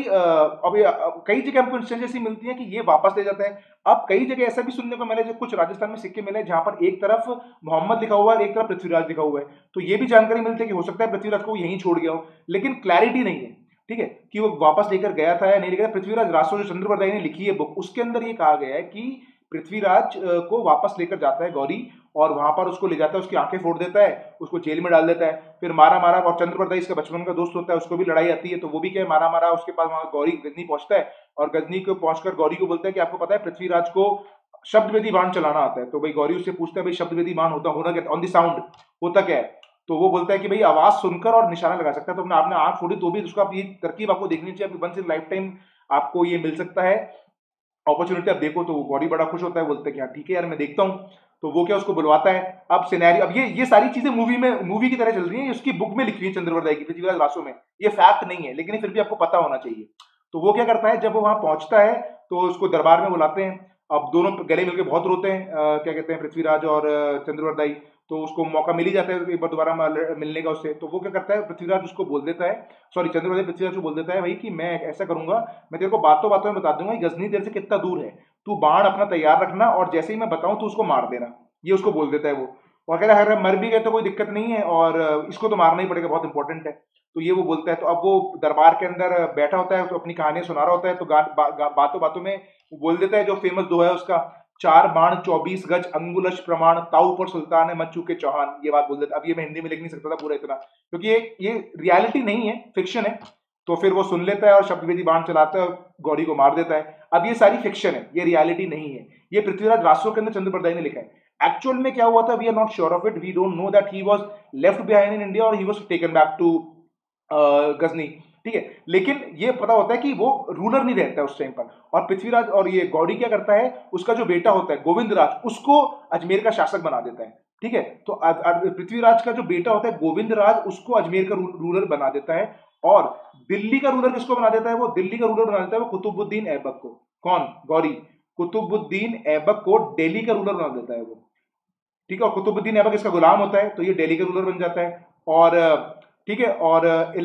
अब कई जगह हमको इंस्टेंस ऐसी मिलती है कि ये वापस ले जाता है। अब कई जगह ऐसा भी सुनने को मिला, जो कुछ राजस्थान में सिक्के मिले जहां पर एक तरफ मोहम्मद लिखा हुआ है, एक तरफ पृथ्वीराज लिखा हुआ है। तो ये भी जानकारी मिलती है कि हो सकता है पृथ्वीराज को यहीं छोड़ गया हो, लेकिन क्लैरिटी नहीं है, ठीक है, कि वो वापस लेकर गया था या नहीं लेकर। पृथ्वीराज रासो जो चंद्रवर्दाई ने लिखी है बुक, उसके अंदर ये कहा गया है कि पृथ्वीराज को वापस लेकर जाता है गौरी, और वहां पर उसको ले जाता है, उसकी आंखें फोड़ देता है, उसको जेल में डाल देता है, फिर मारा मारा। और चंद्रवर्दाई इसका बचपन का दोस्त होता है, उसको भी लड़ाई आती है, तो वो भी क्या मारा मारा उसके पास वहां गौरी गजनी पहुंचता है, और गजनी को पहुंचकर गौरी को बोलता है कि आपको पता है पृथ्वीराज को शब्दवेदी बाण चलाना आता है। तो भाई गौरी उससे पूछता है भाई शब्दवेदी बाण होना क्या, ऑन द साउंड होता क्या है। तो वो बोलता है कि भाई आवाज सुनकर और निशाना लगा सकता है। तो आपने आंख फोड़ी तो भी उसका ये तरकीब आपको देखनी चाहिए, वंस इन लाइफ टाइम आपको ये मिल सकता है अपॉर्चुनिटी, आप देखो। तो गौरी बड़ा खुश होता है, बोलते हैं कि हाँ ठीक है यार मैं देखता हूँ। तो वो क्या उसको बुलवाता है। अब सिनेरियो, अब ये सारी चीजें मूवी की तरह चल रही है, उसकी बुक में लिखी है चंद्रवर्दाई की, पृथ्वीराज रासो में। ये फैक्ट नहीं है, लेकिन फिर भी आपको पता होना चाहिए। तो वो क्या करता है, जब वो वहां पहुंचता है तो उसको दरबार में बुलाते हैं। अब दोनों गले मिलकर बहुत रोते हैं, क्या कहते हैं, पृथ्वीराज और चंद्रवर्दाई। तो उसको मौका मिल ही जाता है एक बार दोबारा मिलने का उससे। तो वो क्या करता है, पृथ्वीराज उसको बोल देता है, सॉरी चंद्रवर्दाई पृथ्वीराज को बोल देता है भाई कि मैं ऐसा करूंगा, मैं तेरे को बातों बातों में बता दूंगा गजनी तेरे से कितना दूर है, तू बाण अपना तैयार रखना, और जैसे ही मैं बताऊं तो उसको मार देना, ये उसको बोल देता है वो। और कहता है अगर मर भी गए तो कोई दिक्कत नहीं है और इसको तो मारना ही पड़ेगा, बहुत इंपॉर्टेंट है। तो ये वो बोलता है। तो अब वो दरबार के अंदर बैठा होता है, तो अपनी कहानियां सुना रहा होता है, तो बातों बातों में वो बोल देता है जो फेमस दोहा है उसका, 4 बाण 24 गज अंगुलश प्रमाण, ताऊ पर सुल्तान है मत चूके चौहान। ये बात बोल देता है। अब ये मैं हिंदी में लिख नहीं सकता था पूरा इतना, क्योंकि ये रियलिटी नहीं है, फिक्शन है। तो फिर वो सुन लेता है और शब्दवेदी बाण चलाता है और गौरी को मार देता है। अब ये सारी फिक्शन है, ये रियलिटी नहीं है। ये पृथ्वीराज रासो के अंदर चंद्रप्रदाय ने लिखा है। एक्चुअल में क्या हुआ था, we are not sure of it, we don't know that he was left behind in India और he was taken back to Ghazni, ठीक है। लेकिन ये पता होता है कि वो रूलर नहीं रहता है उस टाइम पर। और पृथ्वीराज और ये गौरी क्या करता है, उसका जो बेटा होता है गोविंदराज, उसको अजमेर का शासक बना देता है, ठीक है। तो पृथ्वीराज का जो बेटा होता है गोविंदराज, उसको अजमेर का रूलर बना देता है। और दिल्ली का रूलर किसको बना देता है, वो दिल्ली का रूलर बना देता है वो कुतुबुद्दीन ऐबक को। कौन, गौरी। कुतुबुद्दीन ऐबक को दिल्ली का रूलर बना देता है वो, ठीक है। और कुतुबुद्दीन ऐबक इसका गुलाम होता है, तो ये दिल्ली का रूलर बन जाता है। और ठीक है, और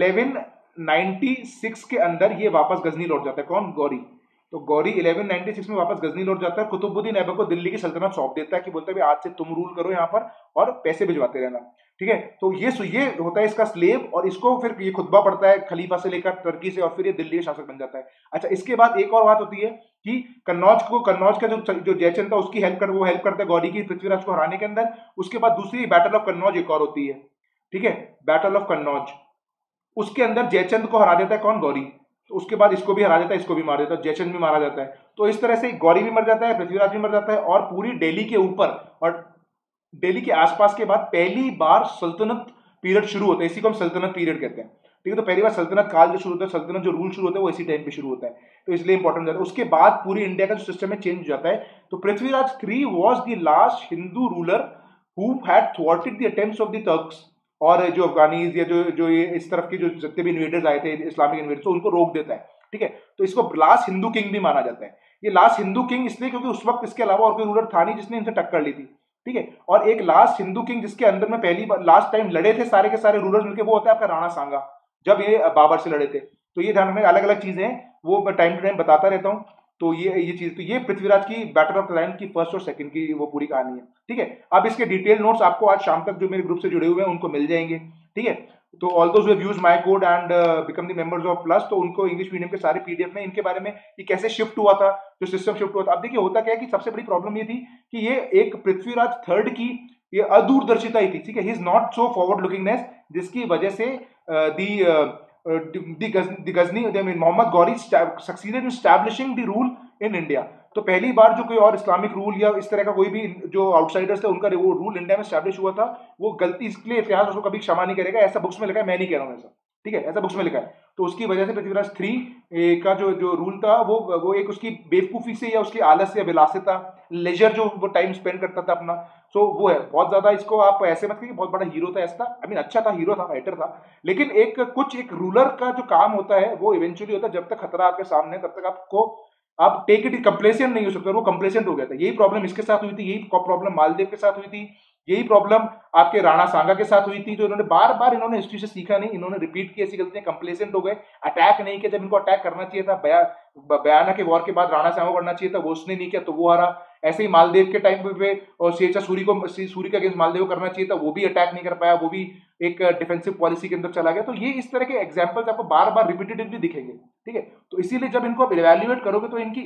1196 के अंदर ये वापस गजनी लौट जाता है। कौन, गौरी। तो गौरी 1196 में वापस गजनी लौट जाता है। कुतुबुद्दीन ऐबक को दिल्ली की सल्तनत सौंप देता है कि बोलता है आज से तुम रूल करो यहाँ पर और पैसे भिजवाते रहना, ठीक है। तो ये होता है इसका स्लेव, और इसको फिर ये खुतबा पढ़ता है खलीफा से लेकर टर्की से, और फिर ये दिल्ली का शासक बन जाता है। अच्छा, इसके बाद एक और बात होती है कि कन्नौज का जो जयचंद था उसकी वो हेल्प करता है गौरी की पृथ्वीराज को हराने के अंदर। उसके बाद दूसरी बैटल ऑफ कन्नौज एक और होती है, ठीक है, बैटल ऑफ कन्नौज। उसके अंदर जयचंद को हरा देता है कौन, गौरी। तो उसके बाद इसको भी हरा देता है, इसको भी मार देता है, जयचंद भी मारा जाता है। तो इस तरह से गौरी भी मर जाता है, पृथ्वीराज भी मर जाता है, और पूरी दिल्ली के ऊपर और दिल्ली के आसपास के बाद पहली बार सल्तनत पीरियड शुरू होता है। इसी को हम सल्तनत पीरियड कहते हैं, ठीक है। तो पहली बार सल्तनत काल जो शुरू होता है, सल्तनत जो रूल शुरू होता है वो इसी टाइम पे शुरू होता है, तो इसलिए इंपॉर्टेंट होता है। उसके बाद पूरी इंडिया का जो सिस्टम है चेंज हो जाता है। तो Prithviraj 3 was the last Hindu ruler who had thwarted the attempts of the Turks, और जो अफगानीज या जो ये इस तरफ के जो जितने भी इन्वेडर्स आए थे इस्लामिक इन्वेडर्स, तो उनको रोक देता है, ठीक है। तो इसको लास्ट हिंदू किंग भी माना जाता है। ये लास्ट हिंदू किंग इसलिए क्योंकि उस वक्त इसके अलावा और कोई रूलर था नहीं जिसने इनसे टक्कर ली थी, ठीक है। और एक लास्ट हिंदू किंग जिसके अंदर में पहली बार लास्ट टाइम लड़े थे सारे के सारे रूलर्स मिलकर, वो होता है आपका राणा सांगा, जब ये बाबर से लड़े थे। तो ये ध्यान रखना, अलग अलग चीजें हैं, वो मैं टाइम टू टाइम बताता रहता हूँ। तो ये चीज, तो ये पृथ्वीराज की बैटल ऑफ तराइन की फर्स्ट और सेकंड की वो पूरी कहानी है, ठीक है। अब इसके डिटेल नोट्स आपको आज शाम तक जो मेरे ग्रुप से जुड़े हुए हैं उनको मिल जाएंगे, ठीक है। तो all those who have used my code and become the members of plus, तो उनको इंग्लिश मीडियम के सारे पीडीएफ में इनके बारे में ये कैसे शिफ्ट हुआ था, जो सिस्टम शिफ्ट हुआ था। अब देखिए होता क्या है कि सबसे बड़ी प्रॉब्लम ये थी कि ये एक पृथ्वीराज थर्ड की ये अदूरदर्शिता ही थी, ठीक है। He is not so forward lookingness, जिसकी वजह से Ghazni Mohammad Ghori succeeded in establishing the rule in India. तो पहली बार जो कोई और इस्लामिक रूल या इस तरह का कोई भी जो आउटसाइडर्स थे उनका वो रूल इंडिया में एस्टैब्लिश हुआ था। वो गलती इसलिए इतिहास उसको कभी क्षमा नहीं करेगा, ऐसा बुक्स में लिखा है, मैं नहीं कह रहा हूँ ऐसा, ठीक है, ऐसा बुक्स में लिखा है। तो उसकी वजह से पृथ्वीराज 3 का जो रूल था वो एक उसकी बेवकूफी से या उसकी आलस या विलासिता, लेजर जो वो टाइम स्पेंड करता था अपना, सो वो है बहुत ज्यादा। इसको आप ऐसे मत कहिए बहुत बड़ा हीरो था, ऐसा आई मीन अच्छा था, हीरो था, फाइटर था। लेकिन एक रूलर का जो काम होता है वो इवेंचुअली होता है, जब तक खतरा आपके सामने तब तक आपको आप टेक इट कंप्लेसेंट नहीं हो सकते, वो कंप्लेसेंट हो गया था। यही प्रॉब्लम इसके साथ हुई थी, यही प्रॉब्लम मालदेव के साथ हुई थी, यही प्रॉब्लम आपके राणा सांगा के साथ हुई थी। जो इन्होंने बार बार इन्होंने हिस्ट्री से सीखा नहीं, इन्होंने रिपीट की ऐसी गलतियां, कंप्लेसेंट हो गए, अटैक नहीं किया जब इनको अटैक करना चाहिए था। बयाना के वॉर के बाद राणा सांगा को करना चाहिए था, वो उसने नहीं किया तो वो हारा। ऐसे ही मालदेव के टाइम पे और शेरशाह सूरी के अगेंस्ट मालदेव को करना चाहिए था, वो भी अटैक नहीं कर पाया, वो भी एक डिफेंसिव पॉलिसी के अंदर चला गया। तो ये इस तरह के एग्जांपल्स आपको बार बार रिपीटेडली दिखेंगे, ठीक है। तो इसीलिए जब इनको आप इवैल्यूएट करोगे तो इनकी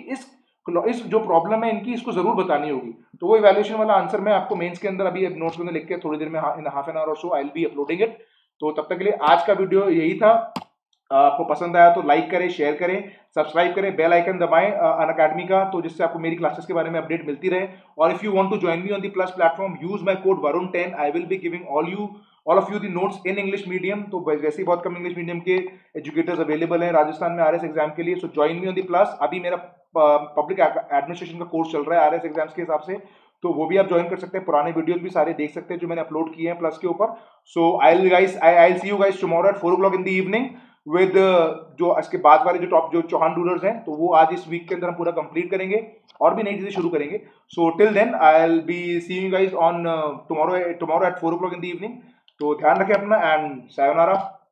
इस जो प्रॉब्लम है इनकी, इसको जरूर बतानी होगी। तो वो इवैल्यूएशन वाला आंसर मैं आपको मेंस के अंदर अभी नोट्स में लिख के थोड़ी देर में इन हाफ एन आवर और so I will be uploading it. तो तब तक के लिए आज का वीडियो यही था। आपको पसंद आया तो लाइक करें, शेयर करें, सब्सक्राइब करें, बेल आइकन दबाएं अनअकैडमी का, तो जिससे आपको मेरी क्लासेस के बारे में अपडेट मिलती रहे। और if you want to join me on the plus platform, use my code varun10, I will be giving all of you the notes in English medium. तो वैसे ही बहुत कम इंग्लिश मीडियम के एजुकेटर्स अवेलेबल हैं राजस्थान में आरएस एग्जाम के लिए, so join me on the plus. अभी मेरा पब्लिक एडमिनिस्ट्रेशन का कोर्स चल रहा है आरएस एग्जाम्स के हिसाब से, तो वो भी आप ज्वाइन कर सकते हैं। पुराने वीडियोस भी सारे देख सकते हैं जो मैंने अपलोड किए हैं प्लस के ऊपर। So I see you guys tomorrow at 4 o'clock in the evening with जो इसके बाद वाले जो चौहान रूलर्स हैं, तो वो आज इस वीक के अंदर हम पूरा कंप्लीट करेंगे और भी नई चीजें शुरू करेंगे। So till then I will be seeing you guys on tomorrow at 4 o'clock in the evening. तो ध्यान रखें अपना एंड सायोनारा।